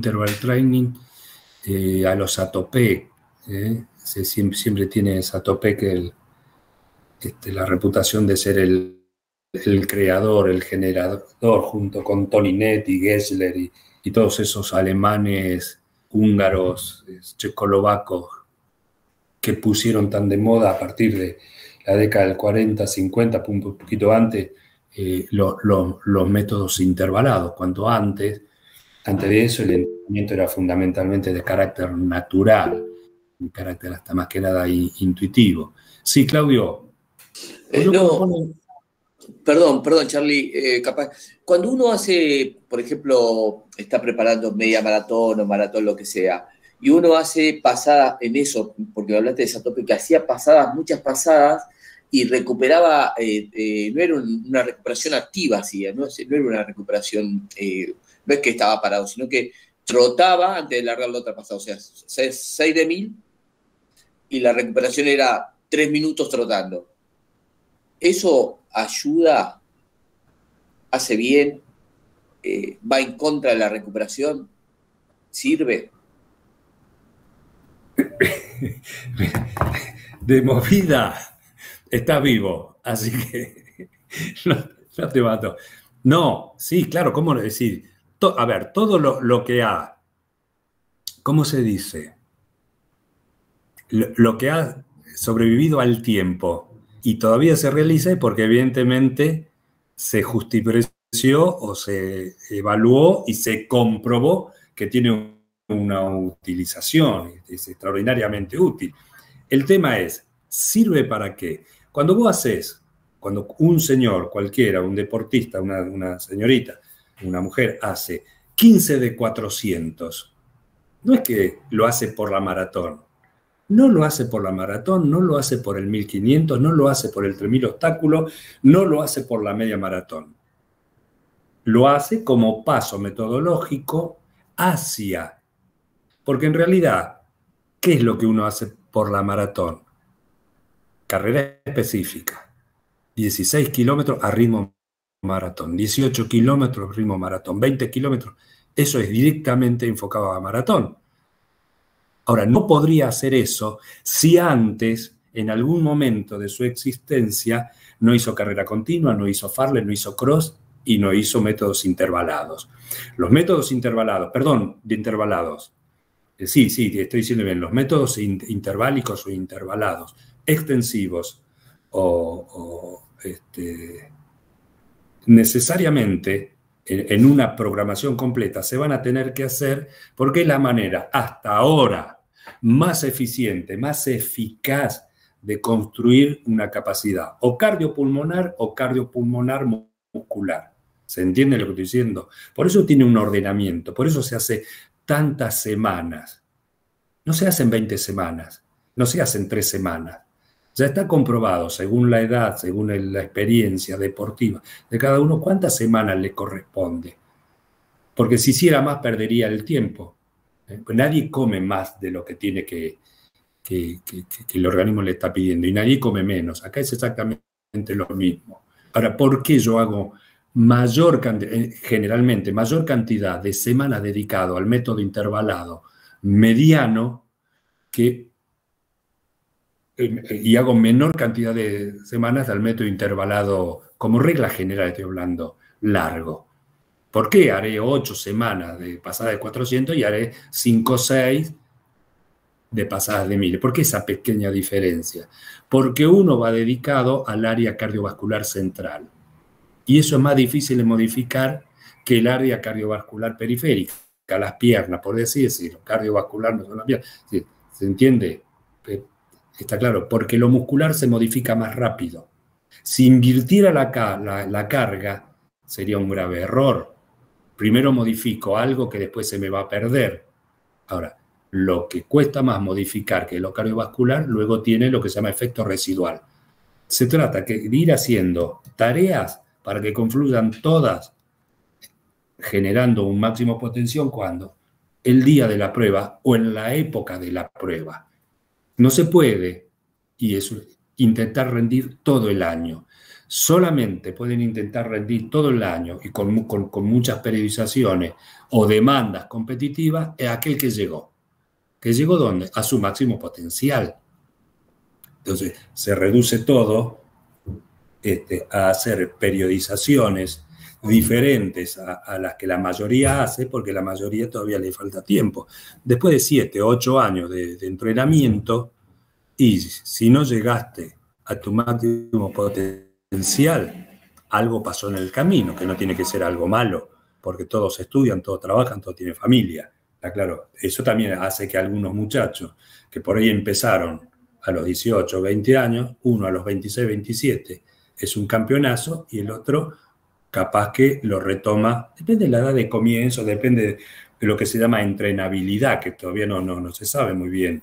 a los Satopek, siempre tiene Satopek la reputación de ser el creador, el generador, junto con Tolinet y Gessler y todos esos alemanes, húngaros, checoslovacos, que pusieron tan de moda a partir de la década del 40, 50, un poquito antes, los métodos intervalados. Cuanto antes de eso, el entrenamiento era fundamentalmente de carácter natural, de carácter hasta más que nada intuitivo. Sí, Claudio. Perdón, Charlie, capaz. Cuando uno hace, por ejemplo, está preparando media maratón o maratón, lo que sea, y uno hace pasadas en eso, porque hablaste de Satopek, que hacía pasadas, muchas pasadas, y recuperaba, no era una recuperación activa, no era una recuperación, no es que estaba parado, sino que trotaba antes de largar la otra pasada, o sea, 6 de 1000, y la recuperación era 3 minutos trotando. ¿Eso ayuda? ¿Hace bien? ¿Va en contra de la recuperación? ¿Sirve? De movida estás vivo, así que no te mato. No, sí, claro, ¿cómo decir? A ver, todo lo que ha, ¿cómo se dice? Lo que ha sobrevivido al tiempo y todavía se realiza porque evidentemente se justipreció o se evaluó y se comprobó que tiene una utilización, es extraordinariamente útil. El tema es, ¿sirve para qué? Cuando un señor cualquiera, un deportista, una señorita, una mujer hace 15 de 400, no es que lo hace por la maratón. No lo hace por la maratón, no lo hace por el 1500, no lo hace por el 3000 obstáculos, no lo hace por la media maratón. Lo hace como paso metodológico hacia. Porque en realidad, ¿qué es lo que uno hace por la maratón? Carrera específica. 16 kilómetros a ritmo maratón, 18 kilómetros a ritmo maratón, 20 kilómetros. Eso es directamente enfocado a maratón. Ahora, no podría hacer eso si antes, en algún momento de su existencia, no hizo carrera continua, no hizo fartlek, no hizo cross y no hizo métodos intervalados. Los métodos intervalados, sí, estoy diciendo bien, los métodos interválicos o intervalados, extensivos necesariamente en una programación completa se van a tener que hacer porque es la manera hasta ahora más eficiente, más eficaz de construir una capacidad o cardiopulmonar muscular. ¿Se entiende lo que estoy diciendo? Por eso tiene un ordenamiento, por eso se hace tantas semanas. No se hacen 20 semanas, no se hacen 3 semanas. Ya está comprobado, según la edad, según la experiencia deportiva de cada uno, cuántas semanas le corresponde. Porque si hiciera más, perdería el tiempo. Pues nadie come más de lo que tiene que el organismo le está pidiendo, y nadie come menos. Acá es exactamente lo mismo. Ahora, ¿por qué yo hago generalmente mayor cantidad de semanas dedicado al método intervalado mediano y hago menor cantidad de semanas al método intervalado, como regla general estoy hablando, largo. ¿Por qué haré 8 semanas de pasadas de 400 y haré 5 o 6 de pasadas de 1000? ¿Por qué esa pequeña diferencia? Porque uno va dedicado al área cardiovascular central. Y eso es más difícil de modificar que el área cardiovascular periférica, las piernas, por así decirlo. Cardiovascular no son las piernas. ¿Se entiende? Está claro, porque lo muscular se modifica más rápido. Si invirtiera la carga, sería un grave error. Primero modifico algo que después se me va a perder. Ahora, lo que cuesta más modificar que lo cardiovascular, luego tiene lo que se llama efecto residual. Se trata de ir haciendo tareas para que confluyan todas, generando un máximo potencial cuando el día de la prueba o en la época de la prueba. No se puede, y eso, intentar rendir todo el año. Solamente pueden intentar rendir todo el año y con muchas periodizaciones o demandas competitivas es aquel que llegó. ¿Que llegó dónde? A su máximo potencial. Entonces, se reduce todo a hacer periodizaciones diferentes a las que la mayoría hace, porque la mayoría todavía le falta tiempo. Después de 7, 8 años de entrenamiento, y si no llegaste a tu máximo potencial, algo pasó en el camino, que no tiene que ser algo malo, porque todos estudian, todos trabajan, todos tienen familia. Está claro, eso también hace que algunos muchachos que por ahí empezaron a los 18, 20 años, uno a los 26, 27, es un campeonazo y el otro capaz que lo retoma, depende de la edad de comienzo, depende de lo que se llama entrenabilidad, que todavía no se sabe muy bien.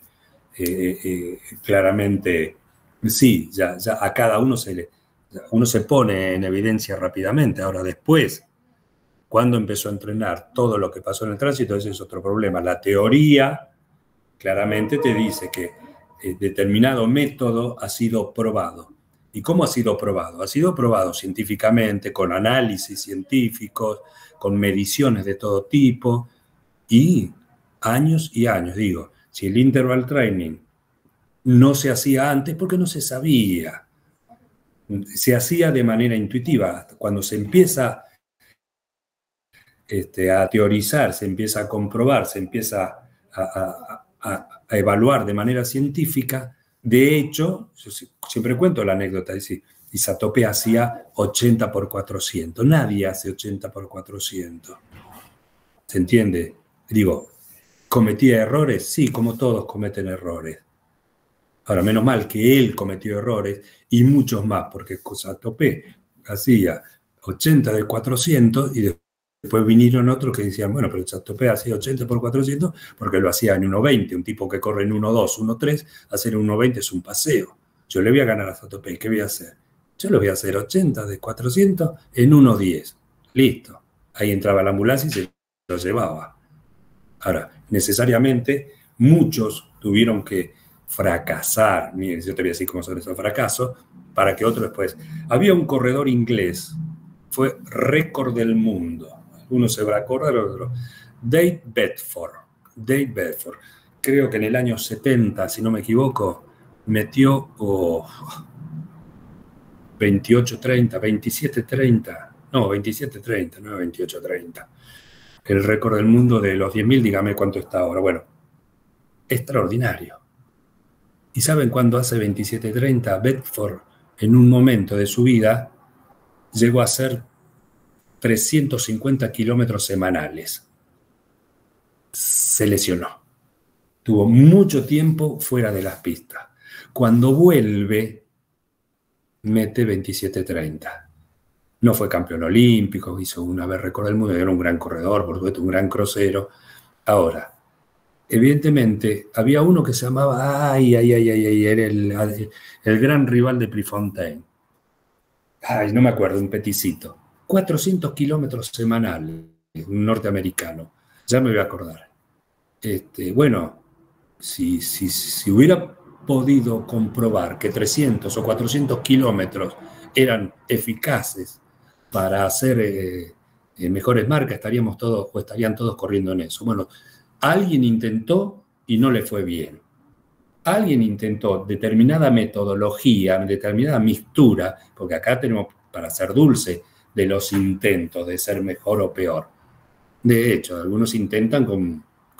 Claramente, sí, ya a cada uno uno se pone en evidencia rápidamente. Ahora después, cuando empezó a entrenar todo lo que pasó en el tránsito, ese es otro problema. La teoría claramente te dice que determinado método ha sido probado. ¿Y cómo ha sido probado? Ha sido probado científicamente, con análisis científicos, con mediciones de todo tipo, y años, digo. Si el interval training no se hacía antes, porque no se sabía. Se hacía de manera intuitiva. Cuando se empieza a teorizar, se empieza a comprobar, se empieza a evaluar de manera científica. De hecho, yo siempre cuento la anécdota, es decir, Isatope hacía 80 por 400. Nadie hace 80 por 400. ¿Se entiende? Digo, ¿cometía errores? Sí, como todos cometen errores. Ahora, menos mal que él cometió errores y muchos más, porque Isatope hacía 80 de 400 y después vinieron otros que decían, bueno, pero Isatope hacía 80 por 400 porque lo hacía en 1.20. Un tipo que corre en 1.2, 1.3, hacer 1.20 es un paseo. Yo le voy a ganar a Isatope. ¿Qué voy a hacer? Yo le voy a hacer 80 de 400 en 1.10. Listo. Ahí entraba la ambulancia y se lo llevaba. Ahora, necesariamente muchos tuvieron que fracasar. Miren, yo te voy a decir cómo son esos fracasos, para que otro después. Había un corredor inglés, fue récord del mundo. Uno se va a acordar, otro. Dave Bedford. Creo que en el año 70, si no me equivoco, metió 28:30, 27:30. No, 27:30, no 28:30. El récord del mundo de los 10.000, dígame cuánto está ahora. Bueno, extraordinario. ¿Y saben cuándo hace 27:30? Bedford, en un momento de su vida, llegó a hacer 350 kilómetros semanales. Se lesionó. Tuvo mucho tiempo fuera de las pistas. Cuando vuelve, mete 27:30. No fue campeón olímpico, hizo una vez récord del mundo, era un gran corredor, por supuesto, un gran crosero. Ahora, evidentemente, había uno que se llamaba, era el gran rival de Prefontaine. No me acuerdo, un peticito. 400 kilómetros semanales, un norteamericano. Ya me voy a acordar. Bueno, si hubiera podido comprobar que 300 o 400 kilómetros eran eficaces para hacer mejores marcas, estarían todos corriendo en eso. Bueno, alguien intentó y no le fue bien. Alguien intentó determinada metodología, determinada mixtura, porque acá tenemos para hacer dulce de los intentos de ser mejor o peor. De hecho, algunos intentan con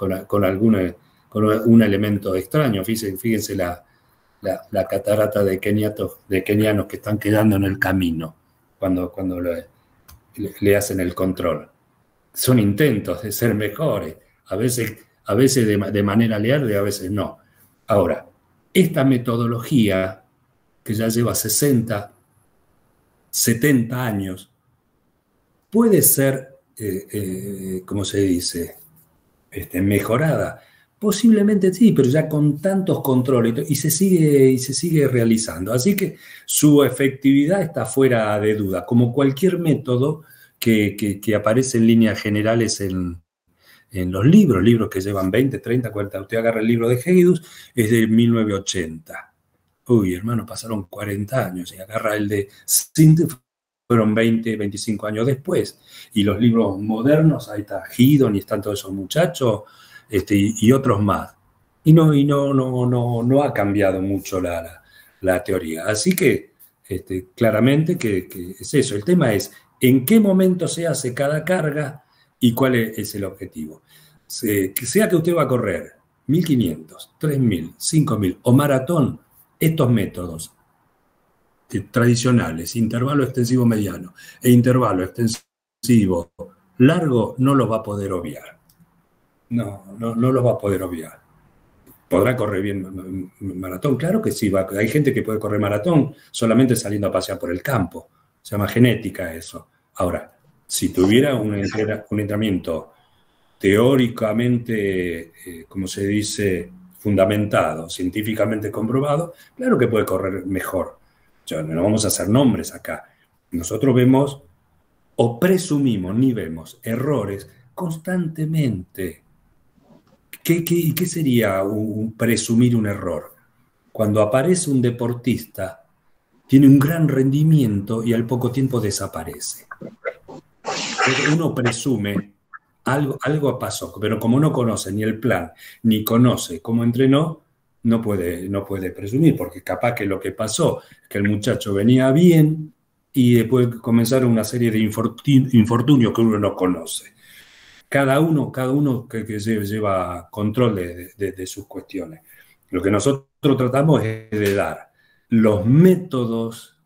un elemento extraño. Fíjense la catarata de kenianos que están quedando en el camino cuando le hacen el control. Son intentos de ser mejores, a veces de manera leal y a veces no. Ahora, esta metodología que ya lleva 60, 70 años, puede ser, ¿cómo se dice?, mejorada. Posiblemente sí, pero ya con tantos controles y se sigue realizando. Así que su efectividad está fuera de duda, como cualquier método que aparece en líneas generales en los libros que llevan 20, 30, 40. Usted agarra el libro de Hegedus, es de 1980. Uy, hermano, pasaron 40 años. Y agarra el de Sint, fueron 20, 25 años después. Y los libros modernos, ahí está Giddon y están todos esos muchachos, y otros más. Y no ha cambiado mucho la teoría. Así que, claramente que es eso. El tema es en qué momento se hace cada carga y cuál es el objetivo. Que sea que usted va a correr 1500, 3000, 5000 o maratón, estos métodos tradicionales, intervalo extensivo mediano e intervalo extensivo largo, no los va a poder obviar. No los va a poder obviar. ¿Podrá correr bien maratón? Claro que sí. Hay gente que puede correr maratón solamente saliendo a pasear por el campo. Se llama genética eso. Ahora, si tuviera un entrenamiento teóricamente, como se dice, fundamentado, científicamente comprobado, claro que puede correr mejor. No vamos a hacer nombres acá. Nosotros vemos o presumimos ni vemos errores constantemente. ¿Qué sería presumir un error? Cuando aparece un deportista, tiene un gran rendimiento y al poco tiempo desaparece. Uno presume, algo pasó, pero como no conoce ni el plan, ni conoce cómo entrenó, no puede presumir, porque capaz que lo que pasó es que el muchacho venía bien y después comenzaron una serie de infortunios que uno no conoce. Cada uno que lleva control de sus cuestiones. Lo que nosotros tratamos es de dar los métodos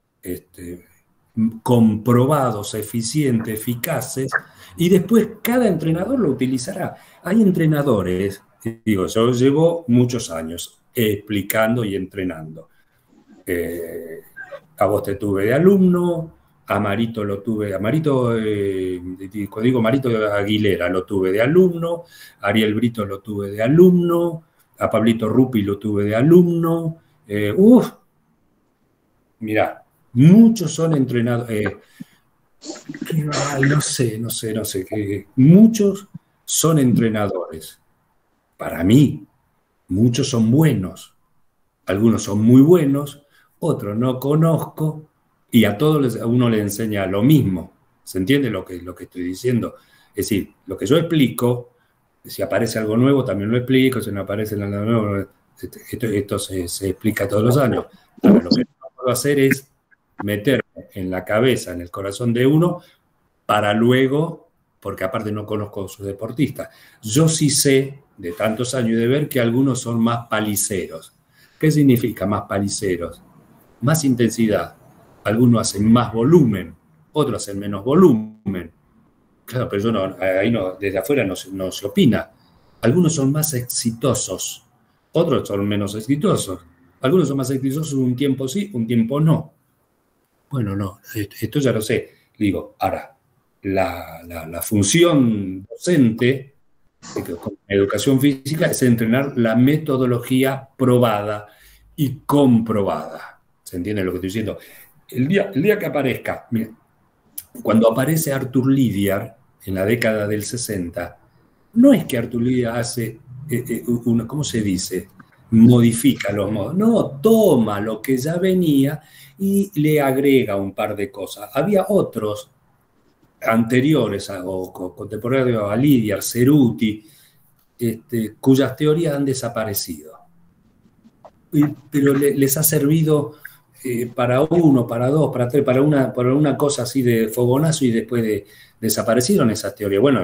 comprobados, eficientes, eficaces, y después cada entrenador lo utilizará. Hay entrenadores, digo, yo llevo muchos años explicando y entrenando. A vos te tuve de alumno, a Marito lo tuve, cuando digo Marito Aguilera lo tuve de alumno, a Ariel Brito lo tuve de alumno, a Pablito Rupi lo tuve de alumno. Mirá, muchos son entrenados. No sé, muchos son entrenadores. Para mí, muchos son buenos. Algunos son muy buenos, otros no conozco, y a todos uno le enseña lo mismo. ¿Se entiende lo que estoy diciendo? Es decir, lo que yo explico, si aparece algo nuevo también lo explico, si no aparece nada nuevo, esto se explica todos los años. Pero lo que no puedo hacer es meterme en la cabeza, en el corazón de uno, para luego, porque aparte no conozco a sus deportistas. Yo sí sé, de tantos años de ver, que algunos son más paliceros. ¿Qué significa más paliceros? Más intensidad. Algunos hacen más volumen, otros hacen menos volumen. Claro, pero ahí desde afuera no se opina. Algunos son más exitosos, otros son menos exitosos. Algunos son más exitosos un tiempo sí, un tiempo no. Bueno, no, esto ya lo sé. Digo, ahora, la función docente con educación física es entrenar la metodología probada y comprobada. ¿Se entiende lo que estoy diciendo? El día que aparezca, mira, cuando aparece Arthur Lydiard en la década del 60, no es que Arthur Lydiard hace, ¿cómo se dice? modifica los modos. No, toma lo que ya venía y le agrega un par de cosas. Había otros anteriores o contemporáneos a Lydiard, Ceruti, cuyas teorías han desaparecido. Pero les ha servido para uno, para dos, para tres, para una cosa así de fogonazo, y después desaparecieron esas teorías. Bueno,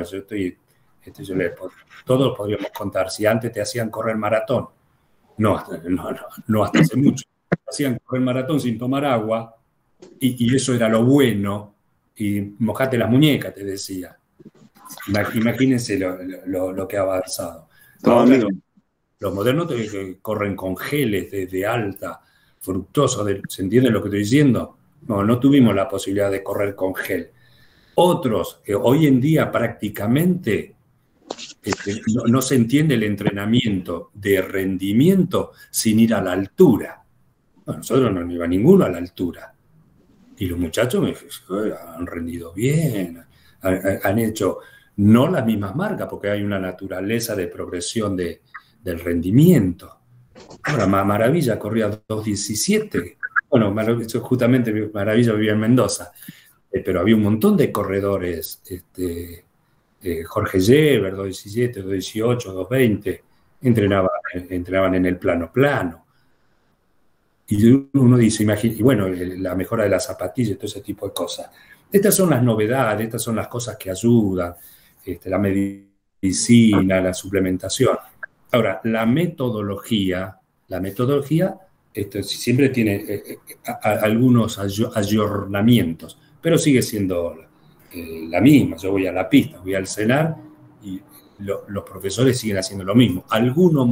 todos podríamos contar. Si antes te hacían correr maratón, no hasta hace mucho, te hacían correr maratón sin tomar agua, y eso era lo bueno, y mojate las muñecas, te decía. Imagínense lo que ha avanzado. Ahora, los modernos corren con geles de alta fructosa, ¿se entiende lo que estoy diciendo? No tuvimos la posibilidad de correr con gel. Otros, hoy en día prácticamente no se entiende el entrenamiento de rendimiento sin ir a la altura. Bueno, nosotros no iba ninguno a la altura. Y los muchachos han rendido bien, han hecho no las mismas marcas, porque hay una naturaleza de progresión del rendimiento. Ahora, Maravilla corría 2:17. Bueno, justamente Maravilla vivía en Mendoza, pero había un montón de corredores, Jorge Jever, 2:17, 2:18, 2:20, entrenaban en el plano. Y uno dice, y bueno, la mejora de las zapatillas, todo ese tipo de cosas. Estas son las novedades, estas son las cosas que ayudan, la medicina, la suplementación. Ahora, la metodología siempre tiene algunos ayornamientos, pero sigue siendo la misma. Yo voy a la pista, voy al cenar, y los profesores siguen haciendo lo mismo. Algunos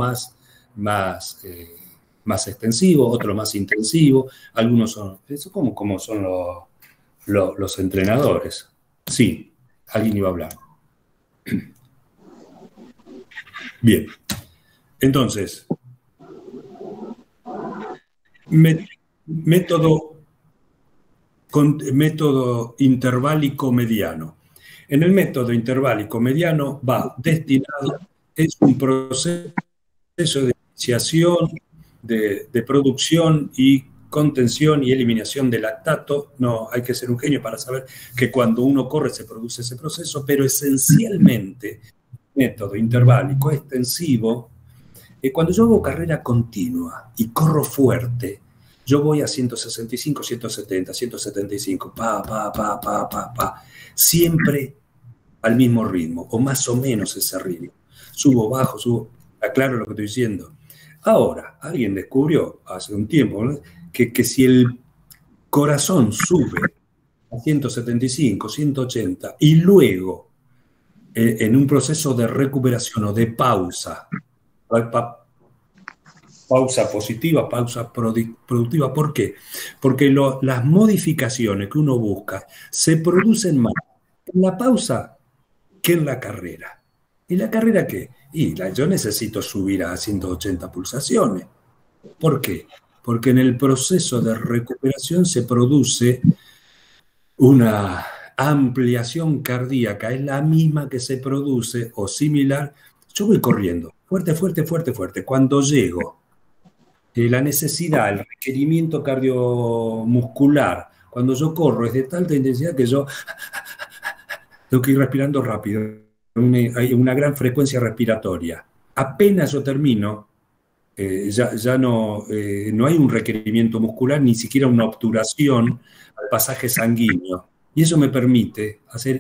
más extensivo, otros más intensivo, algunos son, eso como son los entrenadores. Sí, alguien iba a hablar. Bien, entonces, método interválico mediano. En el método interválico mediano es un proceso de iniciación, de producción y contención y eliminación de lactato. No hay que ser un genio para saber que cuando uno corre se produce ese proceso, pero esencialmente método interválico extensivo. Cuando yo hago carrera continua y corro fuerte, yo voy a 165, 170, 175, siempre al mismo ritmo, o más o menos ese ritmo. Subo, bajo, subo. Aclaro lo que estoy diciendo. Ahora, alguien descubrió hace un tiempo, ¿no?, que si el corazón sube a 175, 180 y luego en un proceso de recuperación o de pausa positiva, pausa productiva, ¿por qué? Porque las modificaciones que uno busca se producen más en la pausa que en la carrera. ¿Y la carrera qué? Yo necesito subir a 180 pulsaciones. ¿Por qué? Porque en el proceso de recuperación se produce una ampliación cardíaca, es la misma que se produce o similar. Yo voy corriendo, fuerte, fuerte, fuerte, fuerte. Cuando llego, la necesidad, el requerimiento cardiomuscular, cuando yo corro es de tanta intensidad que yo tengo que ir respirando rápido. Hay una gran frecuencia respiratoria. Apenas yo termino, ya no hay un requerimiento muscular, ni siquiera una obturación al pasaje sanguíneo. Y eso me permite hacer...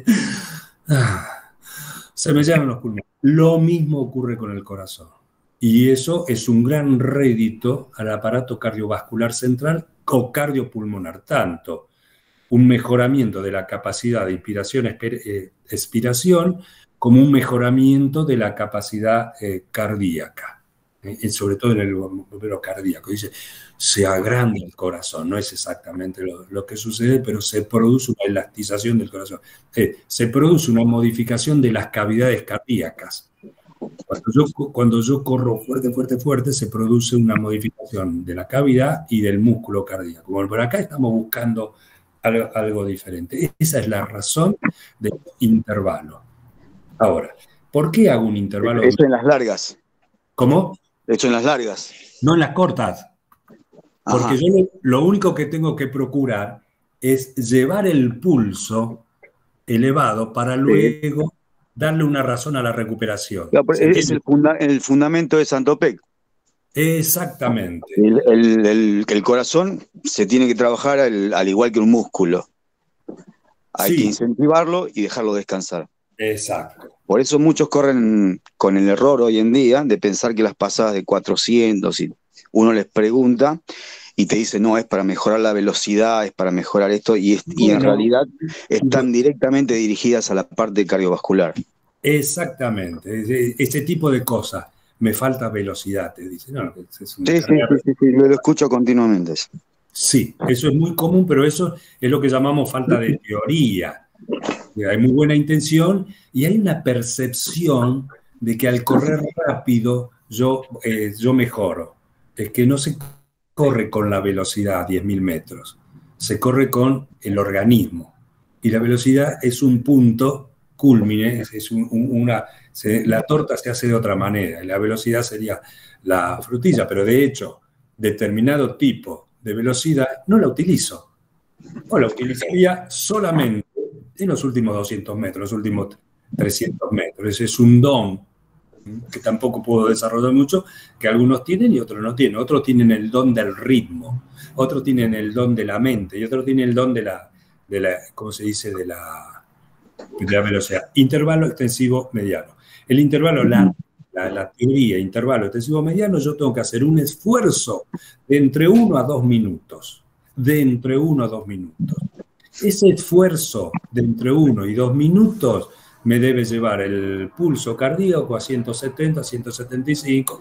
se me llenan los pulmones. Lo mismo ocurre con el corazón. Y eso es un gran rédito al aparato cardiovascular central o cardiopulmonar. Tanto un mejoramiento de la capacidad de inspiración-expiración, como un mejoramiento de la capacidad cardíaca, sobre todo en el bombero cardíaco. Dice, se agranda el corazón, no es exactamente lo que sucede, pero se produce una elastización del corazón. Se produce una modificación de las cavidades cardíacas. Cuando yo corro fuerte, fuerte, fuerte, se produce una modificación de la cavidad y del músculo cardíaco. Bueno, por acá estamos buscando algo diferente. Esa es la razón del intervalo. Ahora, ¿por qué hago un intervalo? Eso en las largas. ¿Cómo? Hecho en las largas. No en las cortas. Porque Ajá. yo lo único que tengo que procurar es llevar el pulso elevado para luego darle una razón a la recuperación. Claro, pero ¿Se es entiende? el fundamento de Santopec. Exactamente. El corazón se tiene que trabajar al igual que un músculo. Hay Sí. que incentivarlo y dejarlo descansar. Exacto. Por eso muchos corren con el error hoy en día de pensar que las pasadas de 400, y uno les pregunta y te dice, no, es para mejorar la velocidad, es para mejorar esto, y en realidad están directamente dirigidas a la parte cardiovascular. Exactamente. Ese tipo de cosas. Me falta velocidad, te dice. No, es una Sí, carrera. lo escucho continuamente. Sí, eso es muy común, pero eso es lo que llamamos falta de teoría. Hay muy buena intención y hay una percepción de que al correr rápido yo mejoro. Es que no se corre con la velocidad a 10.000 metros, se corre con el organismo. Y la velocidad es un punto culmine, la torta se hace de otra manera, y la velocidad sería la frutilla, pero de hecho, determinado tipo de velocidad no la utilizo. O la utilizaría solamente en los últimos 200 metros, los últimos 300 metros. Ese es un don que tampoco puedo desarrollar mucho, que algunos tienen y otros no tienen. Otros tienen el don del ritmo, otros tienen el don de la mente y otros tienen el don de la ¿cómo se dice? De la velocidad. Intervalo extensivo mediano. El intervalo, la teoría intervalo extensivo mediano, yo tengo que hacer un esfuerzo de entre 1 a 2 minutos. De entre 1 a 2 minutos. Ese esfuerzo de entre 1 y 2 minutos me debe llevar el pulso cardíaco a 170, 175,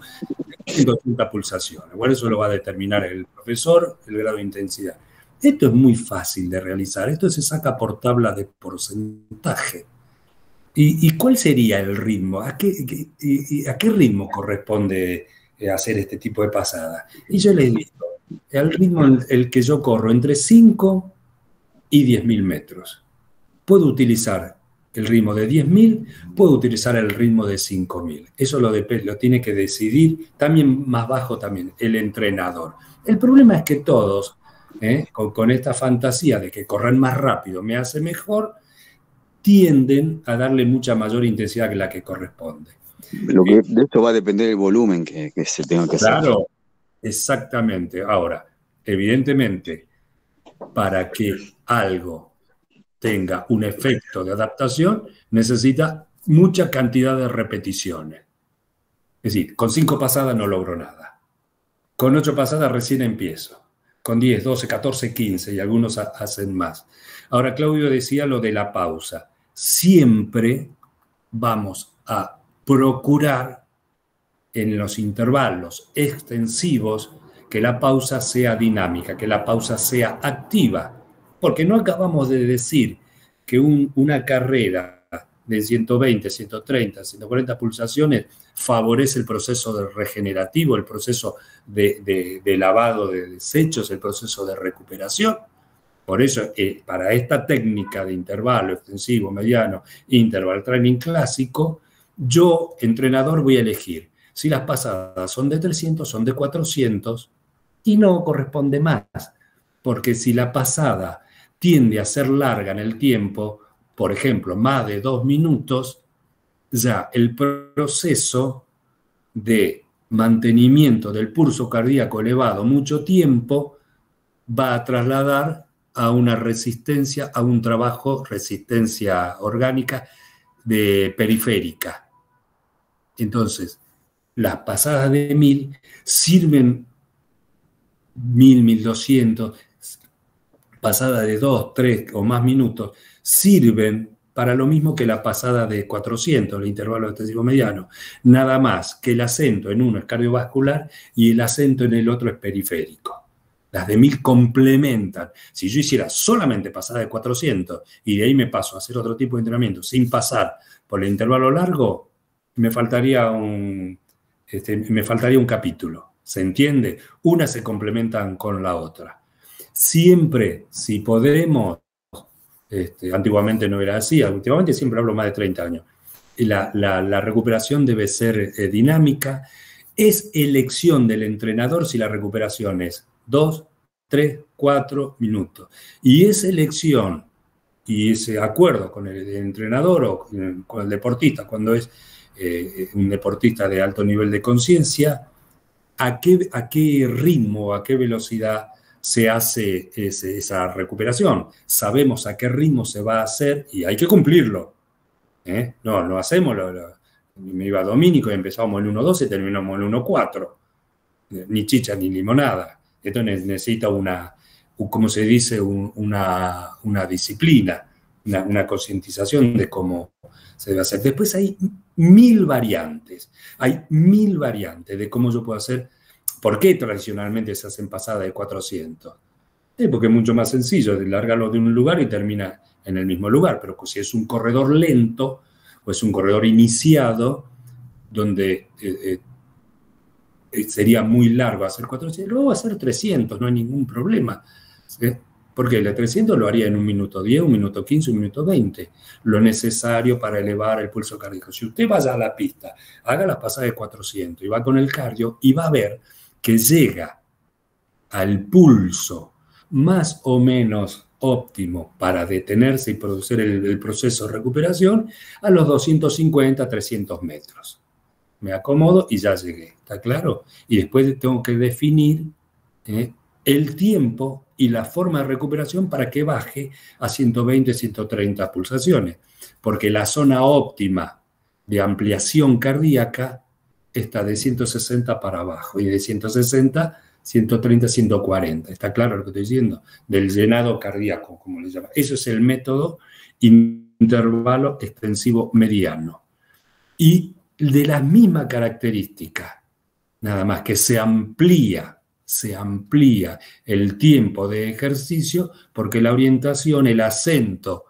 180 pulsaciones. Bueno, eso lo va a determinar el profesor, el grado de intensidad. Esto es muy fácil de realizar. Esto se saca por tabla de porcentaje. ¿Y cuál sería el ritmo? ¿A qué ritmo corresponde hacer este tipo de pasada? Y yo les digo, al ritmo el que yo corro, entre 5 y 10.000 metros. Puedo utilizar el ritmo de 10.000, puedo utilizar el ritmo de 5.000. Eso lo tiene que decidir, también más bajo también, el entrenador. El problema es que todos, con esta fantasía de que correr más rápido me hace mejor, tienden a darle mucha mayor intensidad que la que corresponde. De esto va a depender el volumen que se tenga que hacer. Claro, exactamente. Ahora, evidentemente, para que algo tenga un efecto de adaptación, necesita mucha cantidad de repeticiones. Es decir, con 5 pasadas no logro nada. Con 8 pasadas recién empiezo. Con 10, 12, 14, 15 y algunos hacen más. Ahora, Claudio decía lo de la pausa. Siempre vamos a procurar en los intervalos extensivos que la pausa sea dinámica, que la pausa sea activa. Porque no acabamos de decir que una carrera de 120, 130, 140 pulsaciones favorece el proceso regenerativo, el proceso de lavado de desechos, el proceso de recuperación. Por eso, para esta técnica de intervalo extensivo, mediano, interval training clásico, yo, entrenador, voy a elegir si las pasadas son de 300, son de 400 y no corresponde más. Porque si la pasada tiende a ser larga en el tiempo, por ejemplo, más de 2 minutos, ya el proceso de mantenimiento del pulso cardíaco elevado mucho tiempo va a trasladar a una resistencia, a un trabajo, resistencia orgánica periférica. Entonces, las pasadas de 1000 sirven 1000, 1200, pasada de 2, 3 o más minutos, sirven para lo mismo que la pasada de 400, el intervalo extensivo mediano. Nada más que el acento en uno es cardiovascular y el acento en el otro es periférico. Las de 1000 complementan. Si yo hiciera solamente pasada de 400 y de ahí me paso a hacer otro tipo de entrenamiento sin pasar por el intervalo largo, me faltaría un capítulo. ¿Se entiende? Unas se complementan con la otra. Siempre, si podemos, antiguamente no era así, últimamente siempre hablo más de 30 años, la recuperación debe ser dinámica Es elección del entrenador si la recuperación es 2, 3, 4 minutos. Y esa elección y ese acuerdo con el entrenador o con el deportista, cuando es un deportista de alto nivel de conciencia, a qué ritmo, a qué velocidad se hace esa recuperación. Sabemos a qué ritmo se va a hacer y hay que cumplirlo. No hacemos me iba a Domínico y empezamos el 1-2 y terminamos el 1-4. Ni chicha ni limonada. Esto necesita como se dice, una disciplina, una concientización de cómo se debe hacer. Después hay 1000 variantes. Hay 1000 variantes de cómo yo puedo hacer. ¿Por qué tradicionalmente se hacen pasadas de 400? Porque es mucho más sencillo, largarlo de un lugar y termina en el mismo lugar. Pero si es un corredor lento o es un corredor iniciado, donde sería muy largo hacer 400, luego hacer 300, no hay ningún problema. ¿Sí? Porque el de 300 lo haría en 1 minuto 10, 1 minuto 15, 1 minuto 20. Lo necesario para elevar el pulso cardíaco. Si usted vaya a la pista, haga las pasadas de 400 y va con el cardio y va a ver que llega al pulso más o menos óptimo para detenerse y producir el proceso de recuperación a los 250, 300 metros. Me acomodo y ya llegué, ¿está claro? Y después tengo que definir el tiempo y la forma de recuperación para que baje a 120, 130 pulsaciones, porque la zona óptima de ampliación cardíaca está de 160 para abajo y de 160, 130, 140. ¿Está claro lo que estoy diciendo? Del llenado cardíaco, como le llaman. Eso es el método intervalo extensivo mediano. Y de la misma característica, nada más que se amplía el tiempo de ejercicio porque la orientación, el acento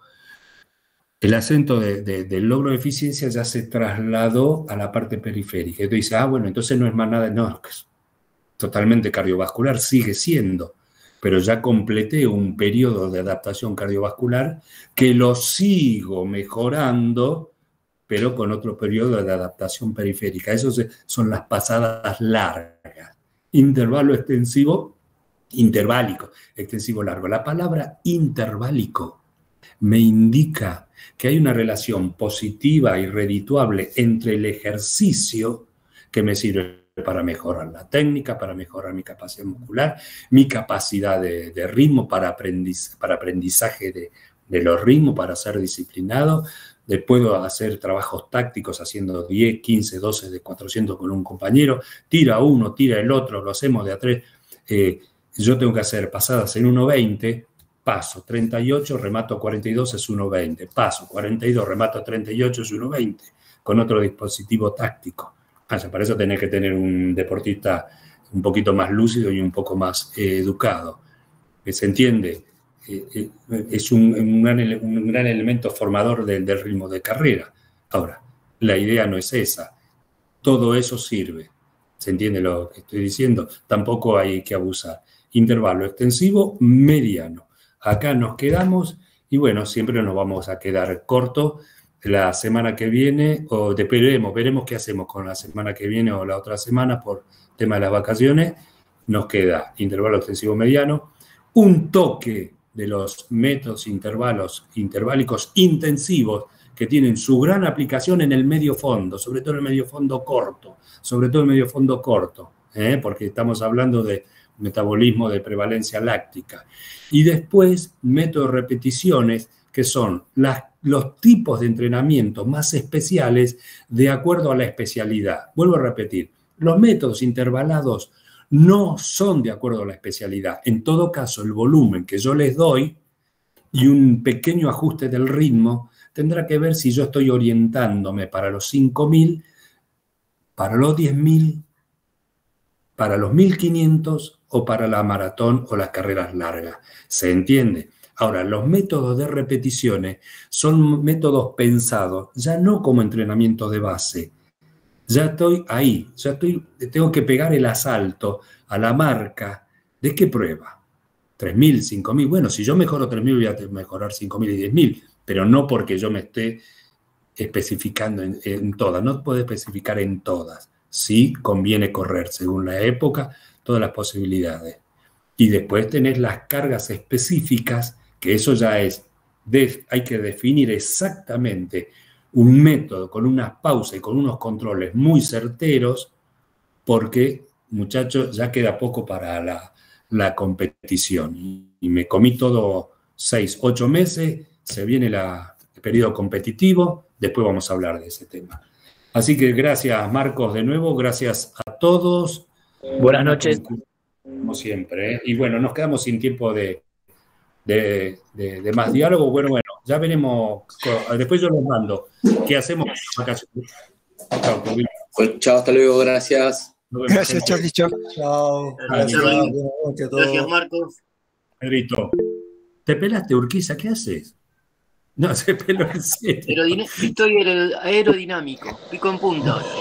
del logro de eficiencia ya se trasladó a la parte periférica. Entonces dice, bueno, entonces no es más nada, no, es totalmente cardiovascular, sigue siendo, pero ya completé un periodo de adaptación cardiovascular que lo sigo mejorando, pero con otro periodo de adaptación periférica. Esas son las pasadas largas. Intervalo extensivo, interválico, extensivo largo. La palabra interválico me indica que hay una relación positiva y redituable entre el ejercicio que me sirve para mejorar la técnica, para mejorar mi capacidad muscular, mi capacidad de ritmo para aprendizaje de los ritmos, para ser disciplinado. Puedo hacer trabajos tácticos haciendo 10, 15, 12 de 400 con un compañero, tira uno, tira el otro, lo hacemos de a 3. Yo tengo que hacer pasadas en 1.20, paso 38, remato 42, es 1.20, paso 42, remato 38, es 1.20, con otro dispositivo táctico. Para eso tenés que tener un deportista un poquito más lúcido y un poco más educado. ¿Se entiende? Es un gran elemento formador del ritmo de carrera. Ahora, la idea no es esa. Todo eso sirve. ¿Se entiende lo que estoy diciendo? Tampoco hay que abusar. Intervalo extensivo, mediano. Acá nos quedamos y bueno, siempre nos vamos a quedar corto. La semana que viene, o veremos qué hacemos con la semana que viene o la otra semana por tema de las vacaciones. Nos queda intervalo extensivo mediano, un toque de los métodos interválicos intensivos que tienen su gran aplicación en el medio fondo, sobre todo en el medio fondo corto, porque estamos hablando de metabolismo de prevalencia láctica. Y después, métodos de repeticiones, que son los tipos de entrenamiento más especiales de acuerdo a la especialidad. Vuelvo a repetir, los métodos intervalados no son de acuerdo a la especialidad. En todo caso, el volumen que yo les doy y un pequeño ajuste del ritmo tendrá que ver si yo estoy orientándome para los 5.000, para los 10.000, para los 1.500 o para la maratón o las carreras largas. ¿Se entiende? Ahora, los métodos de repeticiones son métodos pensados ya no como entrenamiento de base. Ya estoy ahí, tengo que pegar el asalto a la marca. ¿De qué prueba? 3.000, 5.000. Bueno, si yo mejoro 3.000 voy a mejorar 5.000 y 10.000, pero no porque yo me esté especificando en todas. No puedo especificar en todas. sí conviene correr según la época, todas las posibilidades. Y después tenés las cargas específicas, que eso ya es, hay que definir exactamente un método con unas pausas y con unos controles muy certeros, porque, muchachos, ya queda poco para la competición. Y me comí todo 6, 8 meses, se viene el periodo competitivo, después vamos a hablar de ese tema. Así que gracias, Marcos, de nuevo, gracias a todos. Buenas noches. Como siempre, ¿eh? Y bueno, nos quedamos sin tiempo de más diálogo. Bueno, ya veremos. Después yo los mando. ¿Qué hacemos con las vacaciones? Chao, Covid. Pues, chao, hasta luego, gracias. Gracias, Charlie. Chao. Chao. Gracias, Buenas noches a todos. Gracias, Marcos. Pedrito, ¿te pelaste, Urquiza? ¿Qué haces? No, se peló en serio. Estoy aerodinámico, pico en punta ahora.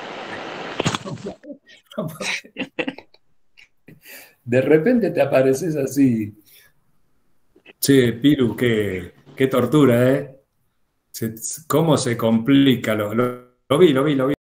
De repente te apareces así. Che, Piru, qué tortura, ¿eh? ¿Cómo se complica? Lo vi.